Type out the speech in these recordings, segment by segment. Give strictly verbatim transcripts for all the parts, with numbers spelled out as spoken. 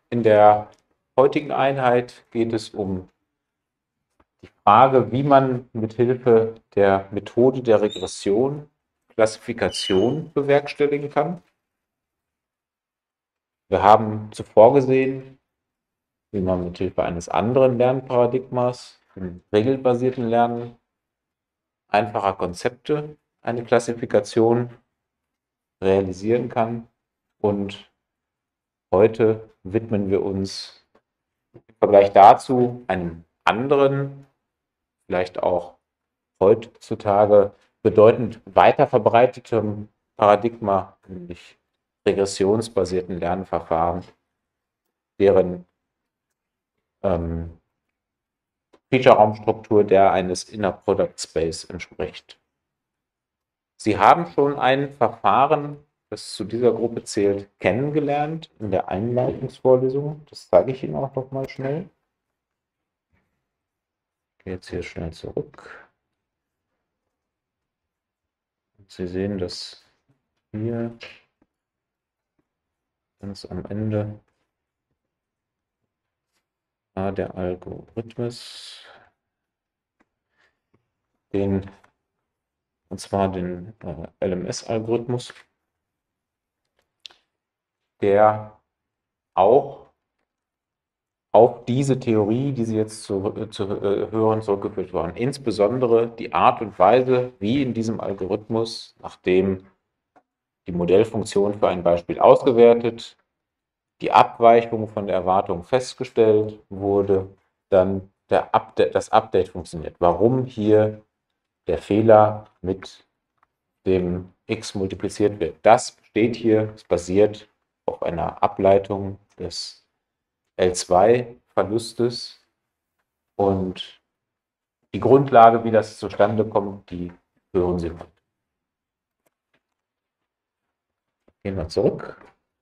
In der heutigen Einheit geht es um die Frage, wie man mithilfe der Methode der Regression Klassifikation bewerkstelligen kann. Wir haben zuvor gesehen, wie man mithilfe eines anderen Lernparadigmas, dem regelbasierten Lernen, einfacher Konzepte eine Klassifikation realisieren kann. Und heute widmen wir uns im Vergleich dazu einem anderen, vielleicht auch heutzutage bedeutend weiter verbreitetem Paradigma, nämlich regressionsbasierten Lernverfahren, deren ähm, Feature-Raumstruktur der eines Inner Product Space entspricht. Sie haben schon ein Verfahren, das zu dieser Gruppe zählt, kennengelernt in der Einleitungsvorlesung. Das zeige ich Ihnen auch noch mal schnell. Ich gehe jetzt hier schnell zurück. Und Sie sehen, dass hier ganz am Ende war der Algorithmus, den, und zwar den äh, L M S-Algorithmus, der auch auf diese Theorie, die Sie jetzt zu, zu äh, hören, zurückgeführt worden. Insbesondere die Art und Weise, wie in diesem Algorithmus, nachdem die Modellfunktion für ein Beispiel ausgewertet, die Abweichung von der Erwartung festgestellt wurde, dann der Update, das Update funktioniert. Warum hier der Fehler mit dem x multipliziert wird. Das steht hier, es basiert auf einer Ableitung des L zwei Verlustes und die Grundlage, wie das zustande kommt, die hören Sie heute. Gehen wir zurück.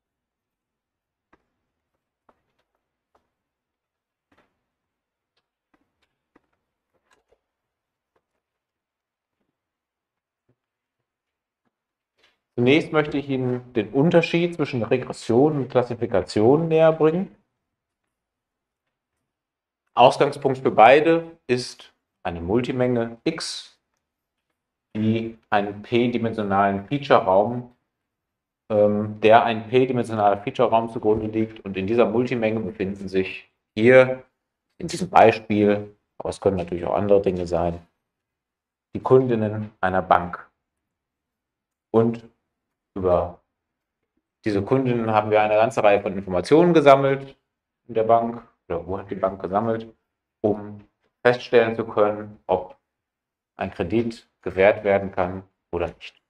Zunächst möchte ich Ihnen den Unterschied zwischen Regression und Klassifikation näher bringen. Ausgangspunkt für beide ist eine Multimenge X, die einen p-dimensionalen Feature-Raum, ähm, der ein p-dimensionaler Feature-Raum zugrunde liegt. Und in dieser Multimenge befinden sich hier in diesem Beispiel, aber es können natürlich auch andere Dinge sein, die Kundinnen einer Bank. Und über diese Kundinnen haben wir eine ganze Reihe von Informationen gesammelt in der Bank, oder wo hat die Bank gesammelt, um feststellen zu können, ob ein Kredit gewährt werden kann oder nicht.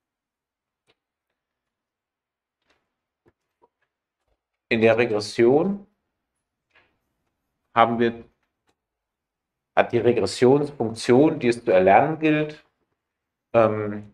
In der Regression haben wir, hat die Regressionsfunktion, die es zu erlernen gilt, ähm,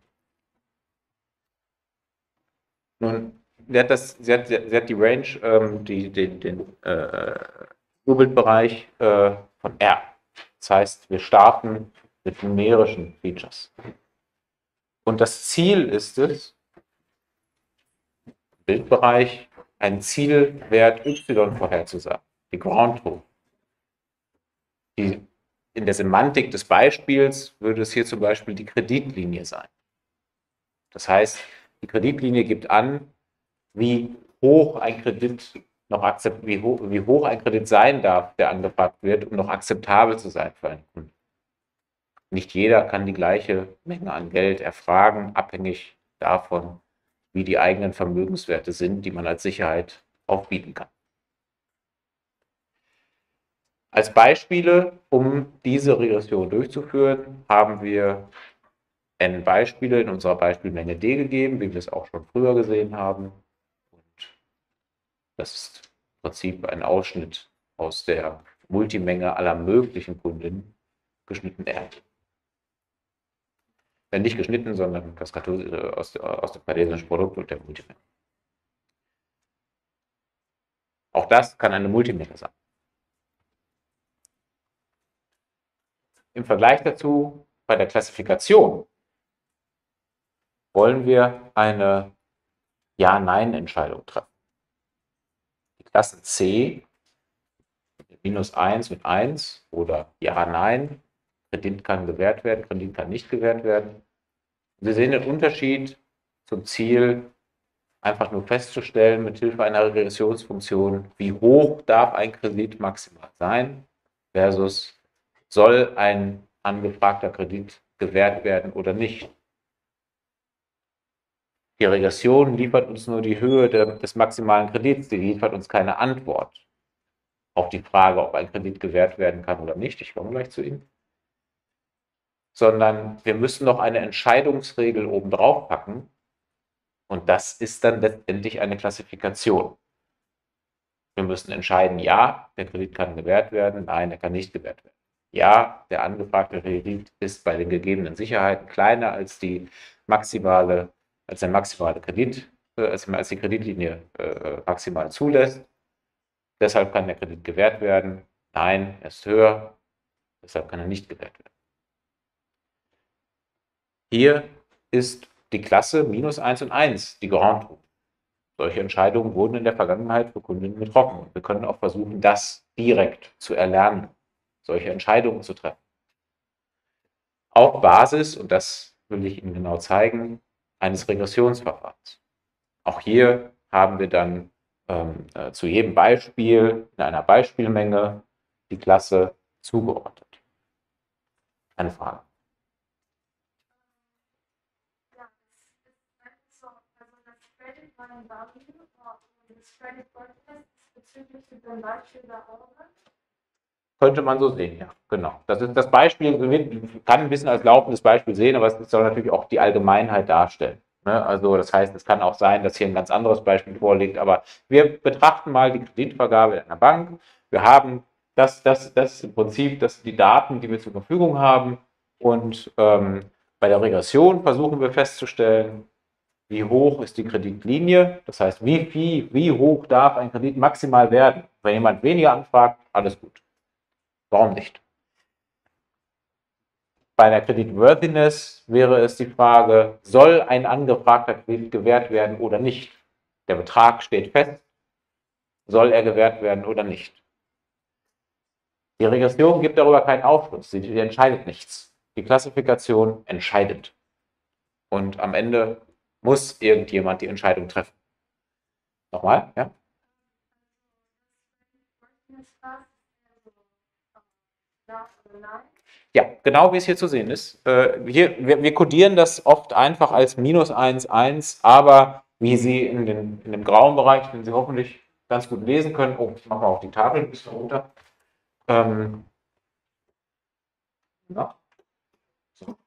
nun, sie hat, das, sie hat, sie hat die Range, ähm, die, den, den äh, Urbildsbereich äh, von R. Das heißt, wir starten mit numerischen Features. Und das Ziel ist es, im Bildbereich einen Zielwert y vorherzusagen, die Ground Truth. Die, in der Semantik des Beispiels würde es hier zum Beispiel die Kreditlinie sein. Das heißt, die Kreditlinie gibt an, wie hoch ein Kredit noch akzept, wie, hoch, wie hoch ein Kredit sein darf, der angefragt wird, um noch akzeptabel zu sein für einen Kunden. Nicht jeder kann die gleiche Menge an Geld erfragen, abhängig davon, wie die eigenen Vermögenswerte sind, die man als Sicherheit aufbieten kann. Als Beispiele, um diese Regression durchzuführen, haben wir n Beispiele in unserer Beispielmenge D gegeben, wie wir es auch schon früher gesehen haben. Und das ist im Prinzip ein Ausschnitt aus der Multimenge aller möglichen Kundinnen, geschnitten R. Ja, nicht geschnitten, sondern das aus, aus dem kartesischen Produkt und der Multimenge. Auch das kann eine Multimenge sein. Im Vergleich dazu, bei der Klassifikation, wollen wir eine Ja-Nein-Entscheidung treffen. Die Klasse C, minus eins und eins oder ja, nein, Kredit kann gewährt werden, Kredit kann nicht gewährt werden. Sie sehen den Unterschied zum Ziel, einfach nur festzustellen, mit Hilfe einer Regressionsfunktion, wie hoch darf ein Kredit maximal sein, versus soll ein angefragter Kredit gewährt werden oder nicht. Die Regression liefert uns nur die Höhe des maximalen Kredits, die liefert uns keine Antwort auf die Frage, ob ein Kredit gewährt werden kann oder nicht. Ich komme gleich zu Ihnen. Sondern wir müssen noch eine Entscheidungsregel obendrauf packen und das ist dann letztendlich eine Klassifikation. Wir müssen entscheiden, ja, der Kredit kann gewährt werden, nein, er kann nicht gewährt werden. Ja, der angefragte Kredit ist bei den gegebenen Sicherheiten kleiner als die maximale, als der maximale Kredit, äh, als, als die Kreditlinie äh, maximal zulässt. Deshalb kann der Kredit gewährt werden. Nein, er ist höher, deshalb kann er nicht gewährt werden. Hier ist die Klasse minus eins und eins, die Grand Tour. Solche Entscheidungen wurden in der Vergangenheit für Kunden getroffen. Und wir können auch versuchen, das direkt zu erlernen, solche Entscheidungen zu treffen. Auf Basis, und das will ich Ihnen genau zeigen, eines Regressionsverfahrens. Auch hier haben wir dann ähm, äh, zu jedem Beispiel in einer Beispielmenge die Klasse zugeordnet. Eine Frage? Ja, das ist so, also das Credit Line Value und das Credit Forecast ist bezüglich dem Beispiel der Order. Könnte man so sehen, ja, genau. Das ist das Beispiel, kann ein bisschen als laufendes Beispiel sehen, aber es soll natürlich auch die Allgemeinheit darstellen. Ne? Also das heißt, es kann auch sein, dass hier ein ganz anderes Beispiel vorliegt, aber wir betrachten mal die Kreditvergabe in einer Bank. Wir haben das, das, das ist im Prinzip das sind die Daten, die wir zur Verfügung haben und ähm, bei der Regression versuchen wir festzustellen, wie hoch ist die Kreditlinie, das heißt, wie viel, wie hoch darf ein Kredit maximal werden. Wenn jemand weniger anfragt, alles gut. Warum nicht? Bei der Kreditworthiness wäre es die Frage, soll ein angefragter Kredit gewährt werden oder nicht? Der Betrag steht fest, soll er gewährt werden oder nicht? Die Regression gibt darüber keinen Aufschluss, sie, sie entscheidet nichts. Die Klassifikation entscheidet. Und am Ende muss irgendjemand die Entscheidung treffen. Nochmal, ja? Ja, genau wie es hier zu sehen ist. Äh, hier, wir, wir kodieren das oft einfach als minus eins, eins, aber wie Sie in, den, in dem grauen Bereich, den Sie hoffentlich ganz gut lesen können, oh, ich mache mal auch die Tafel ein bisschen runter. Ähm, ja. So.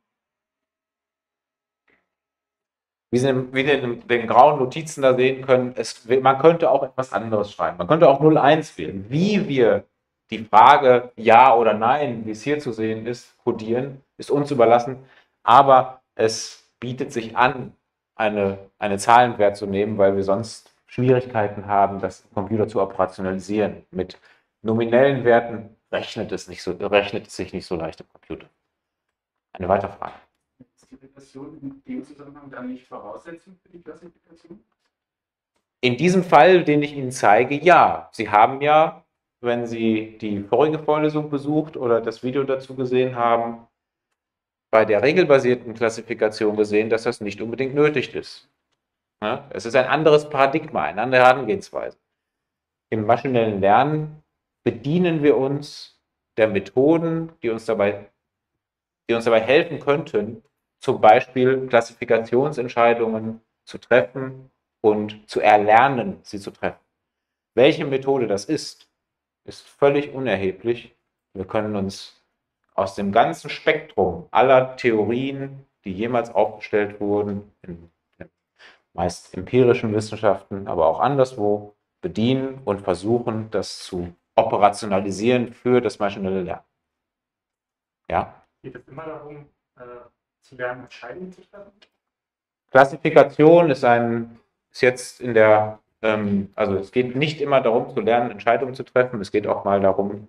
Wie Sie, wie Sie in den grauen Notizen da sehen können, es, man könnte auch etwas anderes schreiben. Man könnte auch null eins wählen. Wie wir die Frage Ja oder Nein, wie es hier zu sehen ist, kodieren, ist uns überlassen. Aber es bietet sich an, eine, eine Zahlenwert zu nehmen, weil wir sonst Schwierigkeiten haben, das im Computer zu operationalisieren. Mit nominellen Werten rechnet es, nicht so, rechnet es sich nicht so leicht im Computer. Eine weitere Frage. Ist die Regression in dem Zusammenhang dann nicht Voraussetzung für die Klassifikation? In diesem Fall, den ich Ihnen zeige, ja. Sie haben ja, wenn Sie die vorige Vorlesung besucht oder das Video dazu gesehen haben, bei der regelbasierten Klassifikation gesehen, dass das nicht unbedingt nötig ist. Ja, es ist ein anderes Paradigma, eine andere Herangehensweise. Im maschinellen Lernen bedienen wir uns der Methoden, die uns dabei, die uns dabei helfen könnten, zum Beispiel Klassifikationsentscheidungen zu treffen und zu erlernen, sie zu treffen. Welche Methode das ist, ist völlig unerheblich. Wir können uns aus dem ganzen Spektrum aller Theorien, die jemals aufgestellt wurden, in meist empirischen Wissenschaften, aber auch anderswo, bedienen und versuchen, das zu operationalisieren für das maschinelle Lernen. Ja? Geht es immer darum, äh, zu lernen, Entscheidungen zu treffen? Klassifikation ist ein, ist jetzt in der, ähm, also es geht nicht immer darum zu lernen, Entscheidungen zu treffen, es geht auch mal darum,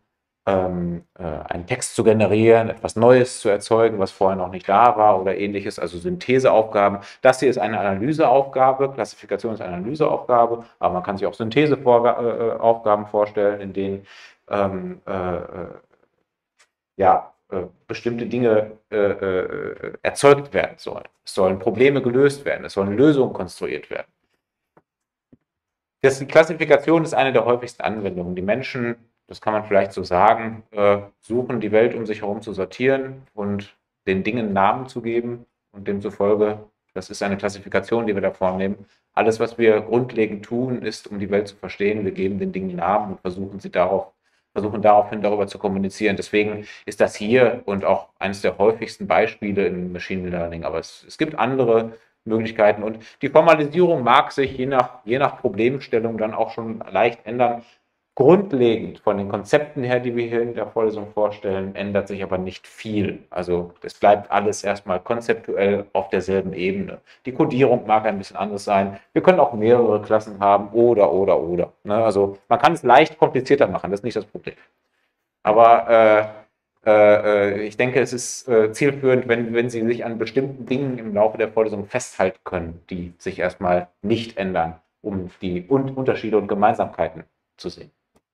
ähm, äh, einen Text zu generieren, etwas Neues zu erzeugen, was vorher noch nicht da war oder ähnliches, also Syntheseaufgaben. Das hier ist eine Analyseaufgabe, Klassifikation ist eine Analyseaufgabe, aber man kann sich auch Syntheseaufgaben vorstellen, in denen ähm, äh, äh, ja, äh, bestimmte Dinge äh, äh, erzeugt werden sollen. Es sollen Probleme gelöst werden, es sollen Lösungen konstruiert werden. Das, die Klassifikation ist eine der häufigsten Anwendungen. Die Menschen, das kann man vielleicht so sagen, äh, suchen die Welt um sich herum zu sortieren und den Dingen Namen zu geben. Und demzufolge, das ist eine Klassifikation, die wir da vornehmen. Alles, was wir grundlegend tun, ist, um die Welt zu verstehen. Wir geben den Dingen Namen und versuchen sie darauf, versuchen daraufhin darüber zu kommunizieren. Deswegen ist das hier und auch eines der häufigsten Beispiele im Machine Learning. Aber es, es gibt andere Möglichkeiten. Und die Formalisierung mag sich je nach, je nach Problemstellung dann auch schon leicht ändern. Grundlegend von den Konzepten her, die wir hier in der Vorlesung vorstellen, ändert sich aber nicht viel. Also es bleibt alles erstmal konzeptuell auf derselben Ebene. Die Codierung mag ein bisschen anders sein. Wir können auch mehrere Klassen haben oder, oder, oder. Ne? Also man kann es leicht komplizierter machen, das ist nicht das Problem. Aber äh, äh, ich denke, es ist äh, zielführend, wenn, wenn Sie sich an bestimmten Dingen im Laufe der Vorlesung festhalten können, die sich erstmal nicht ändern, um die Un Unterschiede und Gemeinsamkeiten zu sehen.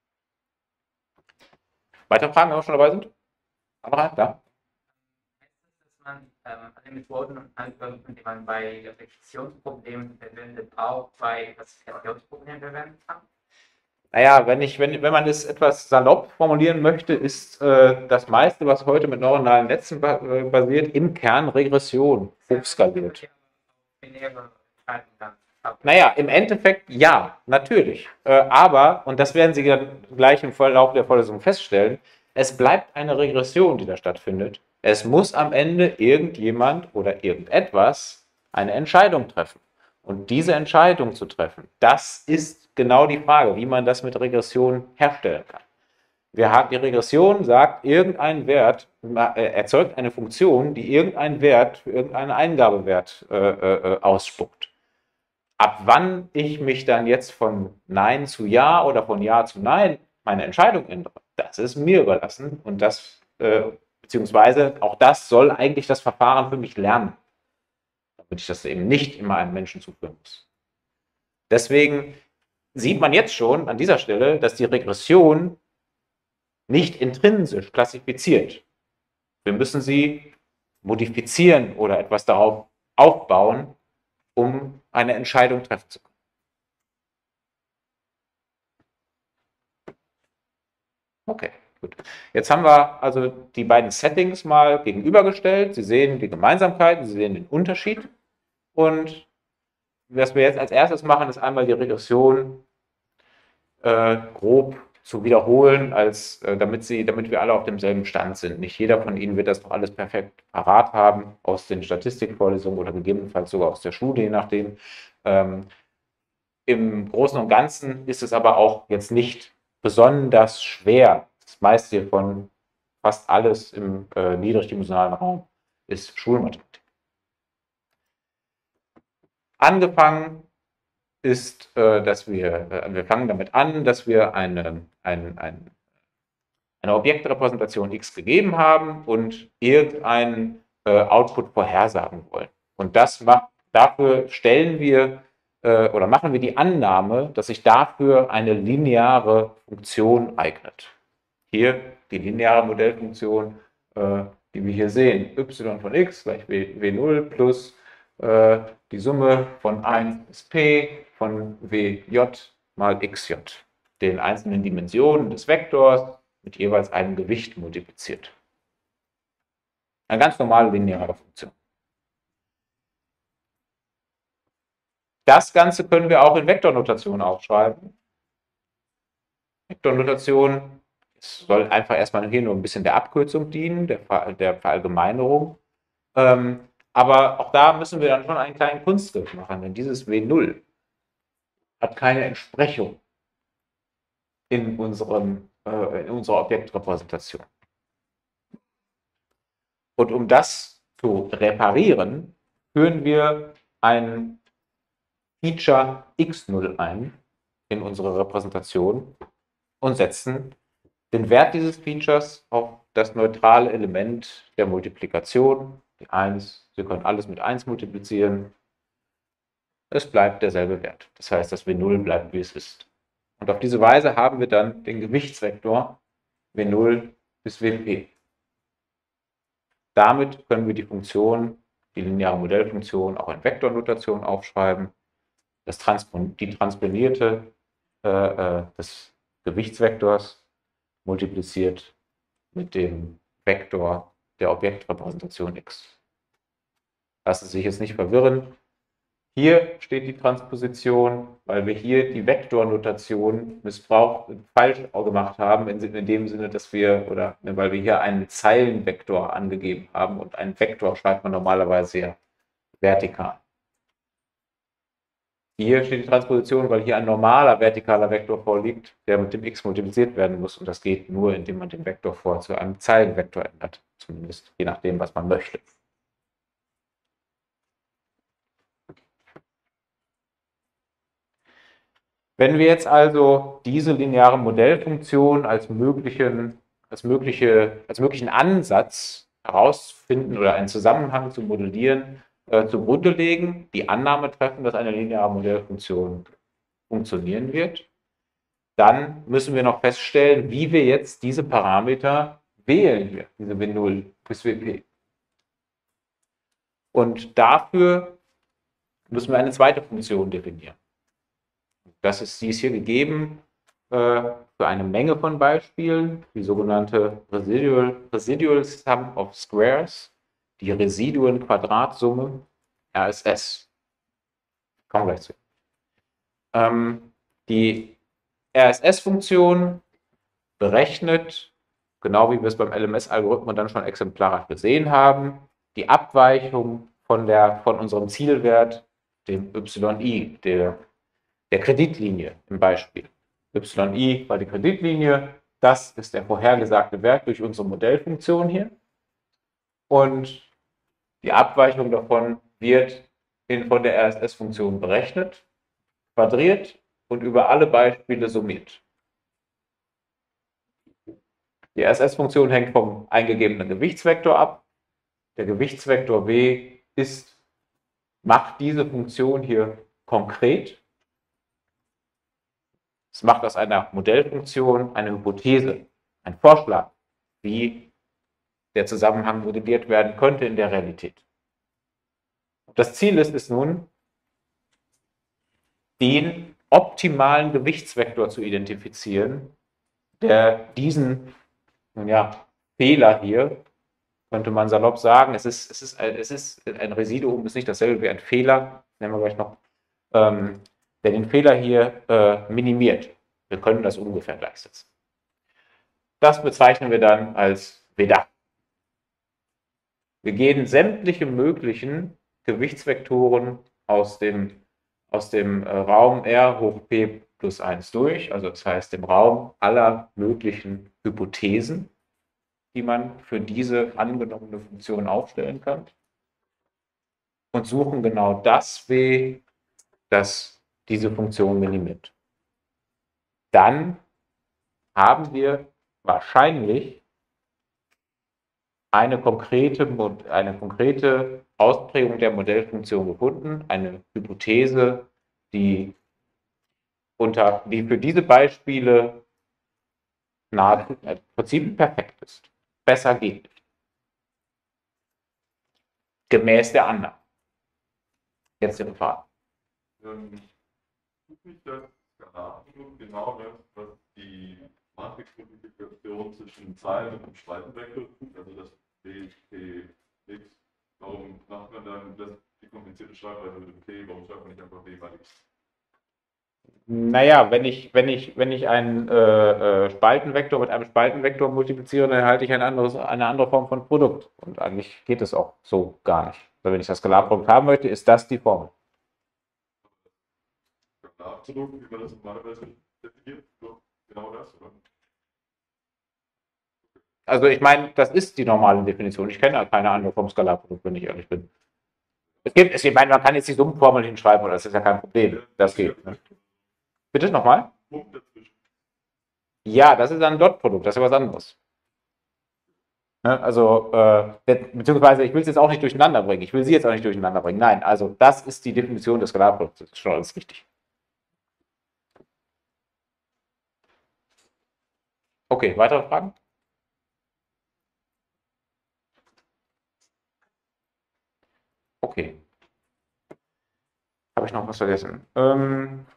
Weitere Fragen, wenn wir schon dabei sind? Andere? Ja? Dass man ähm, alle Methoden und Algorithmen, die man bei Regressionsproblemen verwendet, auch bei Klassifikationsproblemen verwenden kann? Naja, wenn, ich, wenn, wenn man es etwas salopp formulieren möchte, ist äh, das meiste, was heute mit neuronalen Netzen ba äh, basiert, im Kern Regression hochskaliert. Naja, im Endeffekt ja, natürlich. Äh, aber, und das werden Sie dann gleich im Verlauf der Vorlesung feststellen, es bleibt eine Regression, die da stattfindet. Es muss am Ende irgendjemand oder irgendetwas eine Entscheidung treffen. Und diese Entscheidung zu treffen, das ist genau die Frage, wie man das mit Regression herstellen kann. Wir haben, die Regression sagt, irgendein Wert äh, erzeugt eine Funktion, die irgendeinen Wert für irgendeinen Eingabewert äh, äh, ausspuckt. Ab wann ich mich dann jetzt von Nein zu Ja oder von Ja zu Nein meine Entscheidung ändere, das ist mir überlassen und das, äh, beziehungsweise auch das soll eigentlich das Verfahren für mich lernen, damit ich das eben nicht immer einem Menschen zuführen muss. Deswegen sieht man jetzt schon an dieser Stelle, dass die Regression nicht intrinsisch klassifiziert. Wir müssen sie modifizieren oder etwas darauf aufbauen, um eine Entscheidung treffen zu können. Okay, gut. Jetzt haben wir also die beiden Settings mal gegenübergestellt. Sie sehen die Gemeinsamkeiten, Sie sehen den Unterschied. Und was wir jetzt als erstes machen, ist einmal die Regression äh, grob zu wiederholen, als, äh, damit, sie, damit wir alle auf demselben Stand sind. Nicht jeder von Ihnen wird das noch alles perfekt parat haben aus den Statistikvorlesungen oder gegebenenfalls sogar aus der Schule, je nachdem. Ähm, Im Großen und Ganzen ist es aber auch jetzt nicht besonders schwer. Das meiste hiervon, fast alles im äh, niedrigdimensionalen Raum, ist Schulmathematik. Angefangen ist, äh, dass wir, äh, wir fangen damit an, dass wir eine, ein, ein, eine Objektrepräsentation X gegeben haben und irgendeinen äh, Output vorhersagen wollen. Und das macht, dafür stellen wir äh, oder machen wir die Annahme, dass sich dafür eine lineare Funktion eignet. Hier die lineare Modellfunktion, äh, die wir hier sehen, y von x gleich w null plus äh, die Summe von eins bis p von wj mal xj, den einzelnen Dimensionen des Vektors mit jeweils einem Gewicht multipliziert. Eine ganz normale lineare Funktion. Das Ganze können wir auch in Vektornotation aufschreiben. Vektornotation soll einfach erstmal hier nur ein bisschen der Abkürzung dienen, der, Ver der Verallgemeinerung. Ähm, aber auch da müssen wir dann schon einen kleinen Kunstgriff machen, denn dieses w null hat keine Entsprechung in, unserem, äh, in unserer Objektrepräsentation. Und um das zu reparieren, führen wir ein Feature x null ein in unsere Repräsentation und setzen den Wert dieses Features auf das neutrale Element der Multiplikation, die eins. Sie können alles mit eins multiplizieren. Es bleibt derselbe Wert. Das heißt, das W null bleibt, wie es ist. Und auf diese Weise haben wir dann den Gewichtsvektor W null bis W P. Damit können wir die Funktion, die lineare Modellfunktion, auch in Vektornotation aufschreiben. Das Transpon die transponierte äh, äh, des Gewichtsvektors multipliziert mit dem Vektor der Objektrepräsentation x. Lassen Sie sich jetzt nicht verwirren. Hier steht die Transposition, weil wir hier die Vektornotation missbraucht, falsch gemacht haben, in, in dem Sinne, dass wir, oder weil wir hier einen Zeilenvektor angegeben haben und einen Vektor schreibt man normalerweise ja vertikal. Hier steht die Transposition, weil hier ein normaler vertikaler Vektor vorliegt, der mit dem x multipliziert werden muss. Und das geht nur, indem man den Vektor vor zu einem Zeilenvektor ändert. Zumindest je nachdem, was man möchte. Wenn wir jetzt also diese lineare Modellfunktion als möglichen, als mögliche, als möglichen Ansatz herausfinden oder einen Zusammenhang zu modellieren, äh, zugrunde legen, die Annahme treffen, dass eine lineare Modellfunktion funktionieren wird, dann müssen wir noch feststellen, wie wir jetzt diese Parameter wählen hier, diese W null bis W P. Und dafür müssen wir eine zweite Funktion definieren. Das ist, die ist hier gegeben äh, für eine Menge von Beispielen, die sogenannte Residual, Residual Sum of Squares, die Residuenquadratsumme, R S S. Kommen wir gleich zu. Ähm, die R S S-Funktion berechnet, genau wie wir es beim L M S-Algorithmus dann schon exemplarisch gesehen haben, die Abweichung von, der, von unserem Zielwert, dem yi, der der Kreditlinie im Beispiel. yi war die Kreditlinie, das ist der vorhergesagte Wert durch unsere Modellfunktion hier. Und die Abweichung davon wird in, von der R S S-Funktion berechnet, quadriert und über alle Beispiele summiert. Die R S S-Funktion hängt vom eingegebenen Gewichtsvektor ab. Der Gewichtsvektor W ist, macht diese Funktion hier konkret. Es macht aus einer Modellfunktion eine Hypothese, ein Vorschlag, wie der Zusammenhang modelliert werden könnte in der Realität. Das Ziel ist es nun, den optimalen Gewichtsvektor zu identifizieren, der diesen ja, Fehler hier, könnte man salopp sagen, es ist, es ist, ein, es ist ein Residuum, ist nicht dasselbe wie ein Fehler, nennen wir gleich noch, ähm, der den Fehler hier äh, minimiert. Wir können das ungefähr gleichsetzen. Das bezeichnen wir dann als W D A. Wir gehen sämtliche möglichen Gewichtsvektoren aus dem, aus dem äh, Raum R hoch P plus eins durch, also das heißt dem Raum aller möglichen Hypothesen, die man für diese angenommene Funktion aufstellen kann, und suchen genau das W, das diese Funktion minimiert. Dann haben wir wahrscheinlich eine konkrete, eine konkrete Ausprägung der Modellfunktion gefunden, eine Hypothese, die, unter, die für diese Beispiele nahezu im Prinzip perfekt ist. Besser geht nicht. Gemäß der Annahme. Jetzt Ihre Frage. Ähm, tut nicht das Skalarprodukt genau das, was die Matrixmultiplikation zwischen Zahlen und einem Spaltenvektor tut, also das W, P, X? Warum macht man dann das, die komplizierte Schreibweise mit dem P? Warum schreibt man nicht einfach W mal X? Naja, wenn ich, wenn ich, wenn ich einen äh, äh, Spaltenvektor mit einem Spaltenvektor multipliziere, dann erhalte ich ein anderes, eine andere Form von Produkt. Und eigentlich geht es auch so gar nicht. Also wenn ich das Skalarprodukt haben möchte, ist das die Formel. Skalarprodukt, wie man das normalerweise definiert, so genau das, oder? Also ich meine, das ist die normale Definition. Ich kenne keine andere vom Skalarprodukt, wenn ich ehrlich bin. Es gibt, es, ich meine, man kann jetzt die Summenformel hinschreiben, oder das ist ja kein Problem. Das geht. Ne? Bitte nochmal? Punkt dazwischen. Ja, das ist ein Dot-Produkt, das ist ja was anderes. Ne? Also, äh, beziehungsweise, ich will es jetzt auch nicht durcheinander bringen. Ich will Sie jetzt auch nicht durcheinander bringen. Nein, also das ist die Definition des Skalarprodukts. Das ist schon alles richtig. Okay, weitere Fragen? Okay. Habe ich noch was vergessen? Ähm,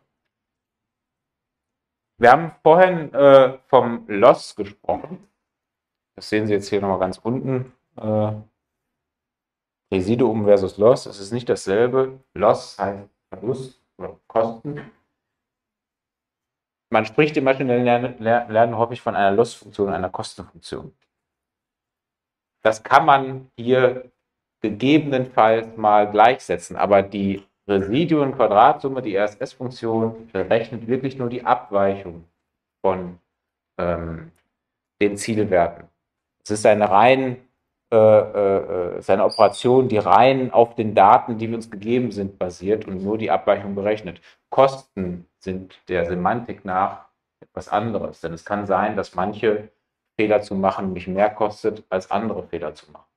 wir haben vorhin äh, vom Loss gesprochen. Das sehen Sie jetzt hier nochmal ganz unten. Äh, Residuum versus Loss. Es ist nicht dasselbe. Loss heißt Verlust oder Kosten. Man spricht im maschinellen Lernen, Lernen häufig von einer Loss-Funktion, einer Kostenfunktion. Das kann man hier gegebenenfalls mal gleichsetzen, aber die Residuen-Quadratsumme, die R S S-Funktion, berechnet wirklich nur die Abweichung von ähm, den Zielwerten. Es ist eine rein äh, äh, ist eine Operation, die rein auf den Daten, die uns gegeben sind, basiert und nur die Abweichung berechnet. Kosten sind der Semantik nach etwas anderes, denn es kann sein, dass manche Fehler zu machen mich mehr kostet, als andere Fehler zu machen.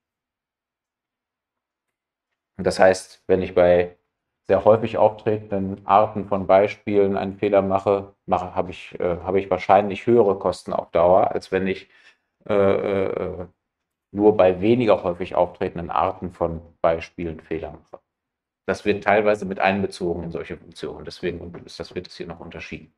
Und das heißt, wenn ich bei sehr häufig auftretenden Arten von Beispielen einen Fehler mache, mache habe ich, äh, habe ich wahrscheinlich höhere Kosten auf Dauer, als wenn ich äh, äh, nur bei weniger häufig auftretenden Arten von Beispielen Fehler mache. Das wird teilweise mit einbezogen in solche Funktionen, deswegen ist das, wird es hier noch unterschieden.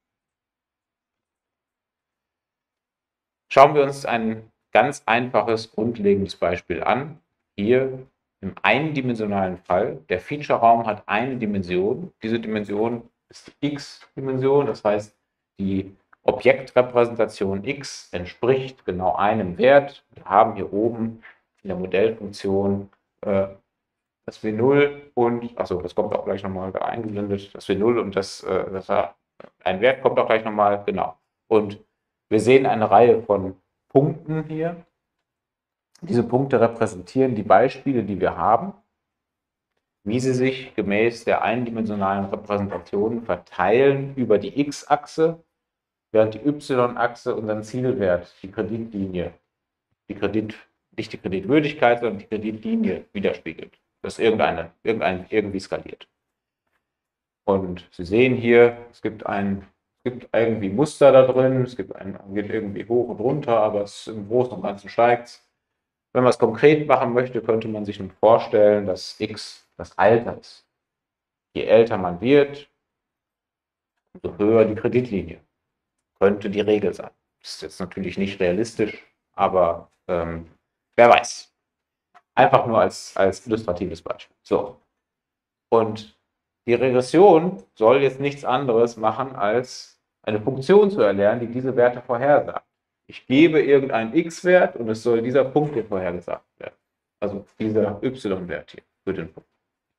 Schauen wir uns ein ganz einfaches, grundlegendes Beispiel an. Hier im eindimensionalen Fall, der Feature-Raum hat eine Dimension. Diese Dimension ist die x-Dimension, das heißt, die Objektrepräsentation x entspricht genau einem Wert. Wir haben hier oben in der Modellfunktion äh, das W null und, achso, das kommt auch gleich nochmal da eingeblendet, das W null und das, äh, das ein Wert kommt auch gleich nochmal, genau. Und wir sehen eine Reihe von Punkten hier. Diese Punkte repräsentieren die Beispiele, die wir haben, wie sie sich gemäß der eindimensionalen Repräsentation verteilen über die x-Achse, während die y-Achse unseren Zielwert, die Kreditlinie, die Kredit, nicht die Kreditwürdigkeit, sondern die Kreditlinie widerspiegelt. Das irgendeine, irgendein, irgendwie skaliert. Und Sie sehen hier, es gibt ein Es gibt irgendwie Muster da drin, es gibt ein, geht irgendwie hoch und runter, aber es im Großen und Ganzen steigt. Wenn man es konkret machen möchte, könnte man sich nun vorstellen, dass x das Alter ist. Je älter man wird, umso höher die Kreditlinie. Könnte die Regel sein. Das ist jetzt natürlich nicht realistisch, aber ähm, wer weiß. Einfach nur als, als illustratives Beispiel. So. Und die Regression soll jetzt nichts anderes machen, als eine Funktion zu erlernen, die diese Werte vorhersagt. Ich gebe irgendeinen x-Wert und es soll dieser Punkt hier vorhergesagt werden. Also dieser y-Wert hier für den Punkt.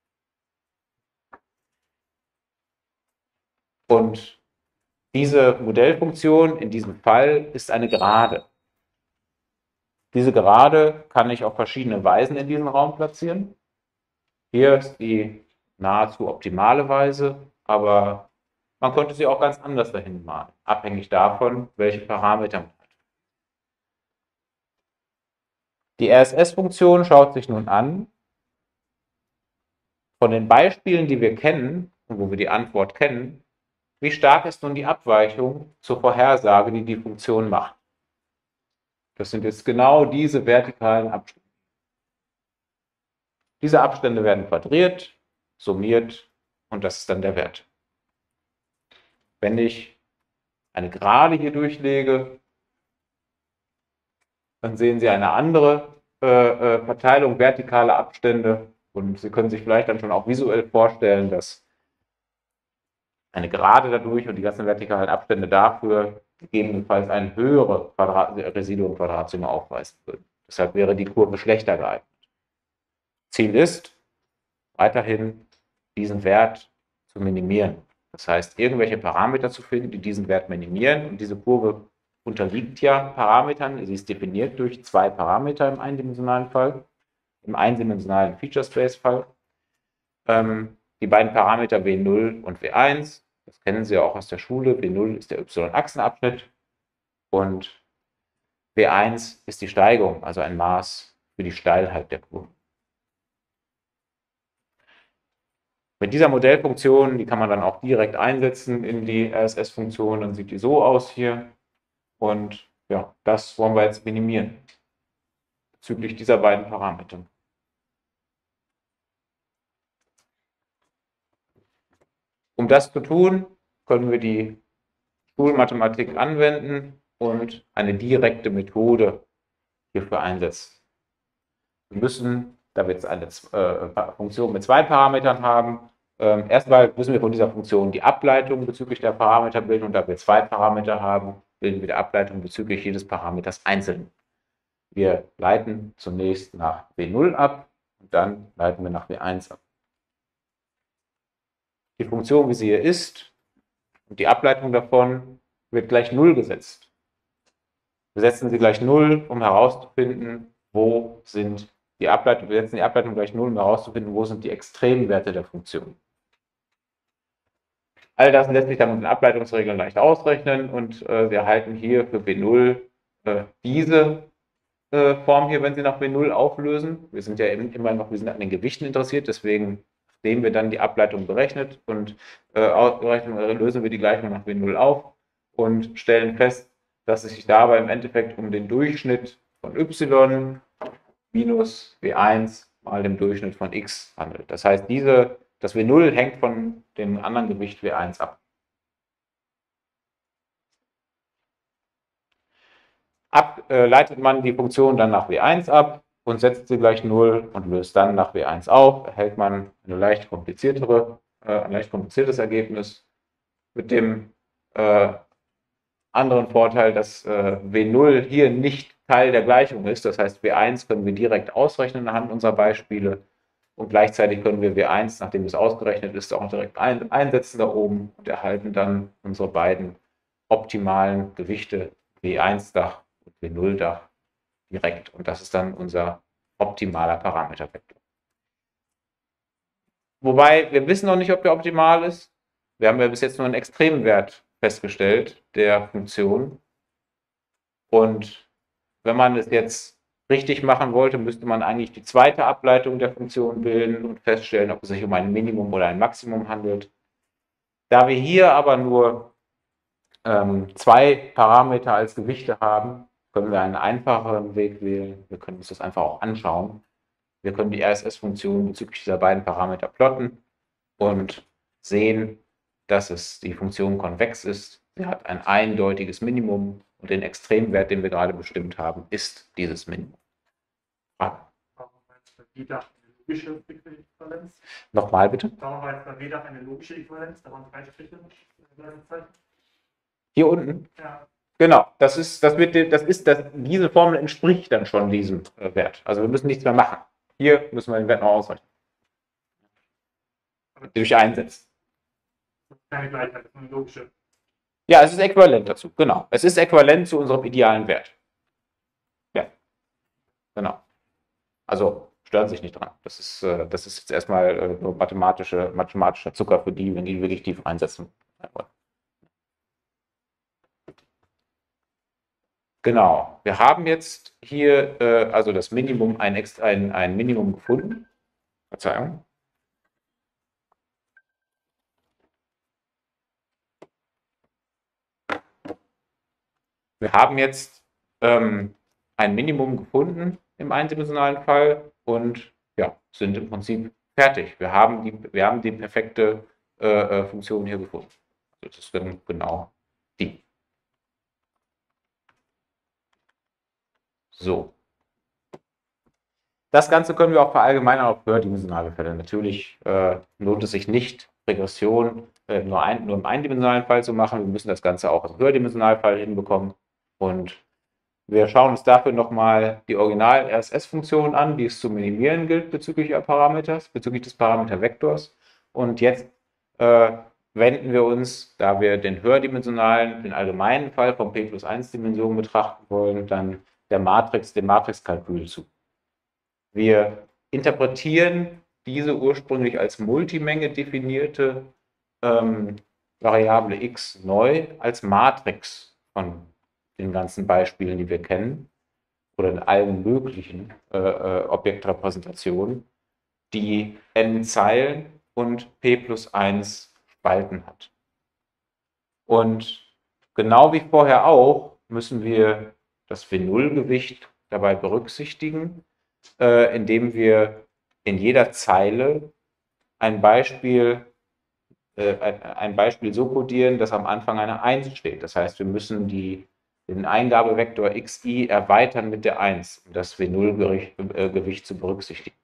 Und diese Modellfunktion in diesem Fall ist eine Gerade. Diese Gerade kann ich auf verschiedene Weisen in diesem Raum platzieren. Hier ist die nahezu optimale Weise, aber man könnte sie auch ganz anders dahin malen, abhängig davon, welche Parameter man hat. Die R S S-Funktion schaut sich nun an, von den Beispielen, die wir kennen und wo wir die Antwort kennen, wie stark ist nun die Abweichung zur Vorhersage, die die Funktion macht. Das sind jetzt genau diese vertikalen Abstände. Diese Abstände werden quadriert, summiert und das ist dann der Wert. Wenn ich eine Gerade hier durchlege, dann sehen Sie eine andere äh, äh, Verteilung vertikaler Abstände und Sie können sich vielleicht dann schon auch visuell vorstellen, dass eine Gerade dadurch und die ganzen vertikalen Abstände dafür gegebenenfalls eine höhere Quadrat Residuum-Quadratsumme aufweisen würden. Deshalb wäre die Kurve schlechter geeignet. Ziel ist, weiterhin diesen Wert zu minimieren. Das heißt, irgendwelche Parameter zu finden, die diesen Wert minimieren. Und diese Kurve unterliegt ja Parametern. Sie ist definiert durch zwei Parameter im eindimensionalen Fall, im eindimensionalen Feature-Space-Fall. Ähm, die beiden Parameter W null und W eins, das kennen Sie ja auch aus der Schule. W null ist der y-Achsenabschnitt, und W eins ist die Steigung, also ein Maß für die Steilheit der Kurve. Mit dieser Modellfunktion, die kann man dann auch direkt einsetzen in die R S S-Funktion, dann sieht die so aus hier. Und ja, das wollen wir jetzt minimieren bezüglich dieser beiden Parameter. Um das zu tun, können wir die Schulmathematik anwenden und eine direkte Methode hierfür einsetzen. Wir müssen, da wir jetzt eine äh, Funktion mit zwei Parametern haben, äh, erstmal müssen wir von dieser Funktion die Ableitung bezüglich der Parameter bilden, und da wir zwei Parameter haben, bilden wir die Ableitung bezüglich jedes Parameters einzeln. Wir leiten zunächst nach W null ab und dann leiten wir nach W eins ab. Die Funktion, wie sie hier ist, und die Ableitung davon wird gleich null gesetzt. Wir setzen sie gleich null, um herauszufinden, wo sind die Ableitung, wir setzen die Ableitung gleich null, um herauszufinden, wo sind die Extremwerte der Funktion. All das lässt sich dann mit den Ableitungsregeln leicht ausrechnen, und äh, wir erhalten hier für W null äh, diese äh, Form hier, wenn Sie nach W null auflösen. Wir sind ja immer noch, wir sind an den Gewichten interessiert, deswegen, nachdem wir dann die Ableitung berechnet und äh, ausgerechnet, lösen wir die Gleichung nach W null auf und stellen fest, dass es sich dabei im Endeffekt um den Durchschnitt von y minus W eins mal dem Durchschnitt von x handelt. Das heißt, diese, das W null hängt von dem anderen Gewicht W eins ab. Ab äh, leitet man die Funktion dann nach W eins ab und setzt sie gleich null und löst dann nach W eins auf, erhält man eine leicht kompliziertere, äh, ein leicht kompliziertes Ergebnis mit dem äh, anderen Vorteil, dass äh, W null hier nicht Teil der Gleichung ist. Das heißt, W eins können wir direkt ausrechnen anhand unserer Beispiele, und gleichzeitig können wir W eins, nachdem es ausgerechnet ist, auch direkt ein, einsetzen da oben und erhalten dann unsere beiden optimalen Gewichte W eins Dach und W null Dach direkt. Und das ist dann unser optimaler Parametervektor. Wobei wir wissen noch nicht, ob der optimal ist. Wir haben ja bis jetzt nur einen Extremwert festgestellt der Funktion. Und wenn man es jetzt richtig machen wollte, müsste man eigentlich die zweite Ableitung der Funktion bilden und feststellen, ob es sich um ein Minimum oder ein Maximum handelt. Da wir hier aber nur ähm, zwei Parameter als Gewichte haben, können wir einen einfacheren Weg wählen. Wir können uns das einfach auch anschauen. Wir können die R S S-Funktion bezüglich dieser beiden Parameter plotten und sehen, dass es die Funktion konvex ist. Sie hat ein eindeutiges Minimum und den Extremwert, den wir gerade bestimmt haben, ist dieses Minimum. Frage. Warum war jetzt bei W Dach eine logische Äquivalenz? Nochmal bitte. Warum war jetzt bei W Dach eine logische Äquivalenz? Da waren drei Striche gleichzeitig. Hier unten. Ja. Genau, das ist, das wird, das ist, das, diese Formel entspricht dann schon diesem äh, Wert. Also wir müssen nichts mehr machen. Hier müssen wir den Wert noch ausrechnen. Durch einsetzen. Das ist keine Gleichheit, das ist eine logische. Ja, es ist äquivalent dazu, genau. Es ist äquivalent zu unserem idealen Wert. Ja, genau. Also stören sich nicht dran. Das ist, äh, das ist jetzt erstmal äh, nur mathematische, mathematischer Zucker für die, wenn die wirklich tief einsetzen wollen. Genau. Wir haben jetzt hier äh, also das Minimum, ein, ein, ein Minimum gefunden. Verzeihung. Wir haben jetzt ähm, ein Minimum gefunden im eindimensionalen Fall und ja, sind im Prinzip fertig. Wir haben die, wir haben die perfekte äh, Funktion hier gefunden. Also das ist dann genau die. So. Das Ganze können wir auch verallgemeinern auf höherdimensionale Fälle. Natürlich äh, lohnt es sich nicht, Regression äh, nur, ein, nur im eindimensionalen Fall zu machen. Wir müssen das Ganze auch im höherdimensionalen Fall hinbekommen. Und wir schauen uns dafür nochmal die Original-R S S-Funktion an, die es zu minimieren gilt bezüglich des Parameters, bezüglich des Parametervektors. Und jetzt äh, wenden wir uns, da wir den höherdimensionalen, den allgemeinen Fall von P plus eins Dimensionen betrachten wollen, dann der Matrix, dem Matrixkalkül zu. Wir interpretieren diese ursprünglich als Multimenge definierte ähm, Variable x neu als Matrix von den ganzen Beispielen, die wir kennen, oder in allen möglichen äh, äh, Objektrepräsentationen, die n Zeilen und p plus eins Spalten hat. Und genau wie vorher auch müssen wir das W null Gewicht dabei berücksichtigen, äh, indem wir in jeder Zeile ein Beispiel, äh, ein Beispiel so codieren, dass am Anfang eine eins steht. Das heißt, wir müssen die, den Eingabevektor xi erweitern mit der eins, um das W null Gewicht zu berücksichtigen.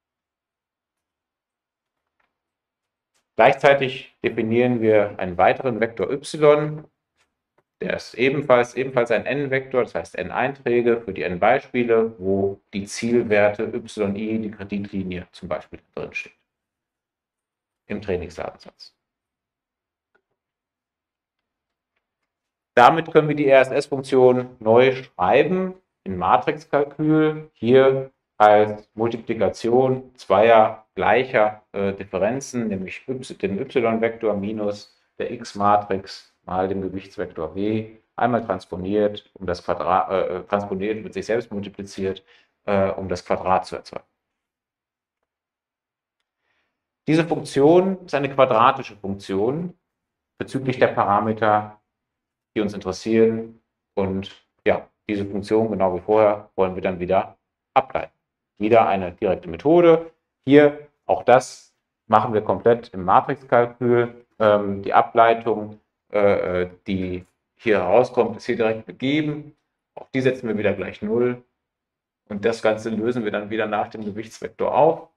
Gleichzeitig definieren wir einen weiteren Vektor y, der ist ebenfalls, ebenfalls ein n-Vektor, das heißt n-Einträge für die n-Beispiele, wo die Zielwerte yi, die Kreditlinie zum Beispiel drin steht, im Trainingsdatensatz. Damit können wir die R S S-Funktion neu schreiben in Matrixkalkül, hier als Multiplikation zweier gleicher äh, Differenzen, nämlich y, dem y-Vektor minus der x-Matrix mal dem Gewichtsvektor w, einmal transponiert, um das Quadrat, äh, transponiert mit sich selbst multipliziert, äh, um das Quadrat zu erzeugen. Diese Funktion ist eine quadratische Funktion bezüglich der Parameter, die uns interessieren. Und ja, diese Funktion, genau wie vorher, wollen wir dann wieder ableiten. Wieder eine direkte Methode. Hier, auch das machen wir komplett im Matrixkalkül. Ähm, die Ableitung, äh, die hier herauskommt, ist hier direkt gegeben. Auch die setzen wir wieder gleich null. Und das Ganze lösen wir dann wieder nach dem Gewichtsvektor auf.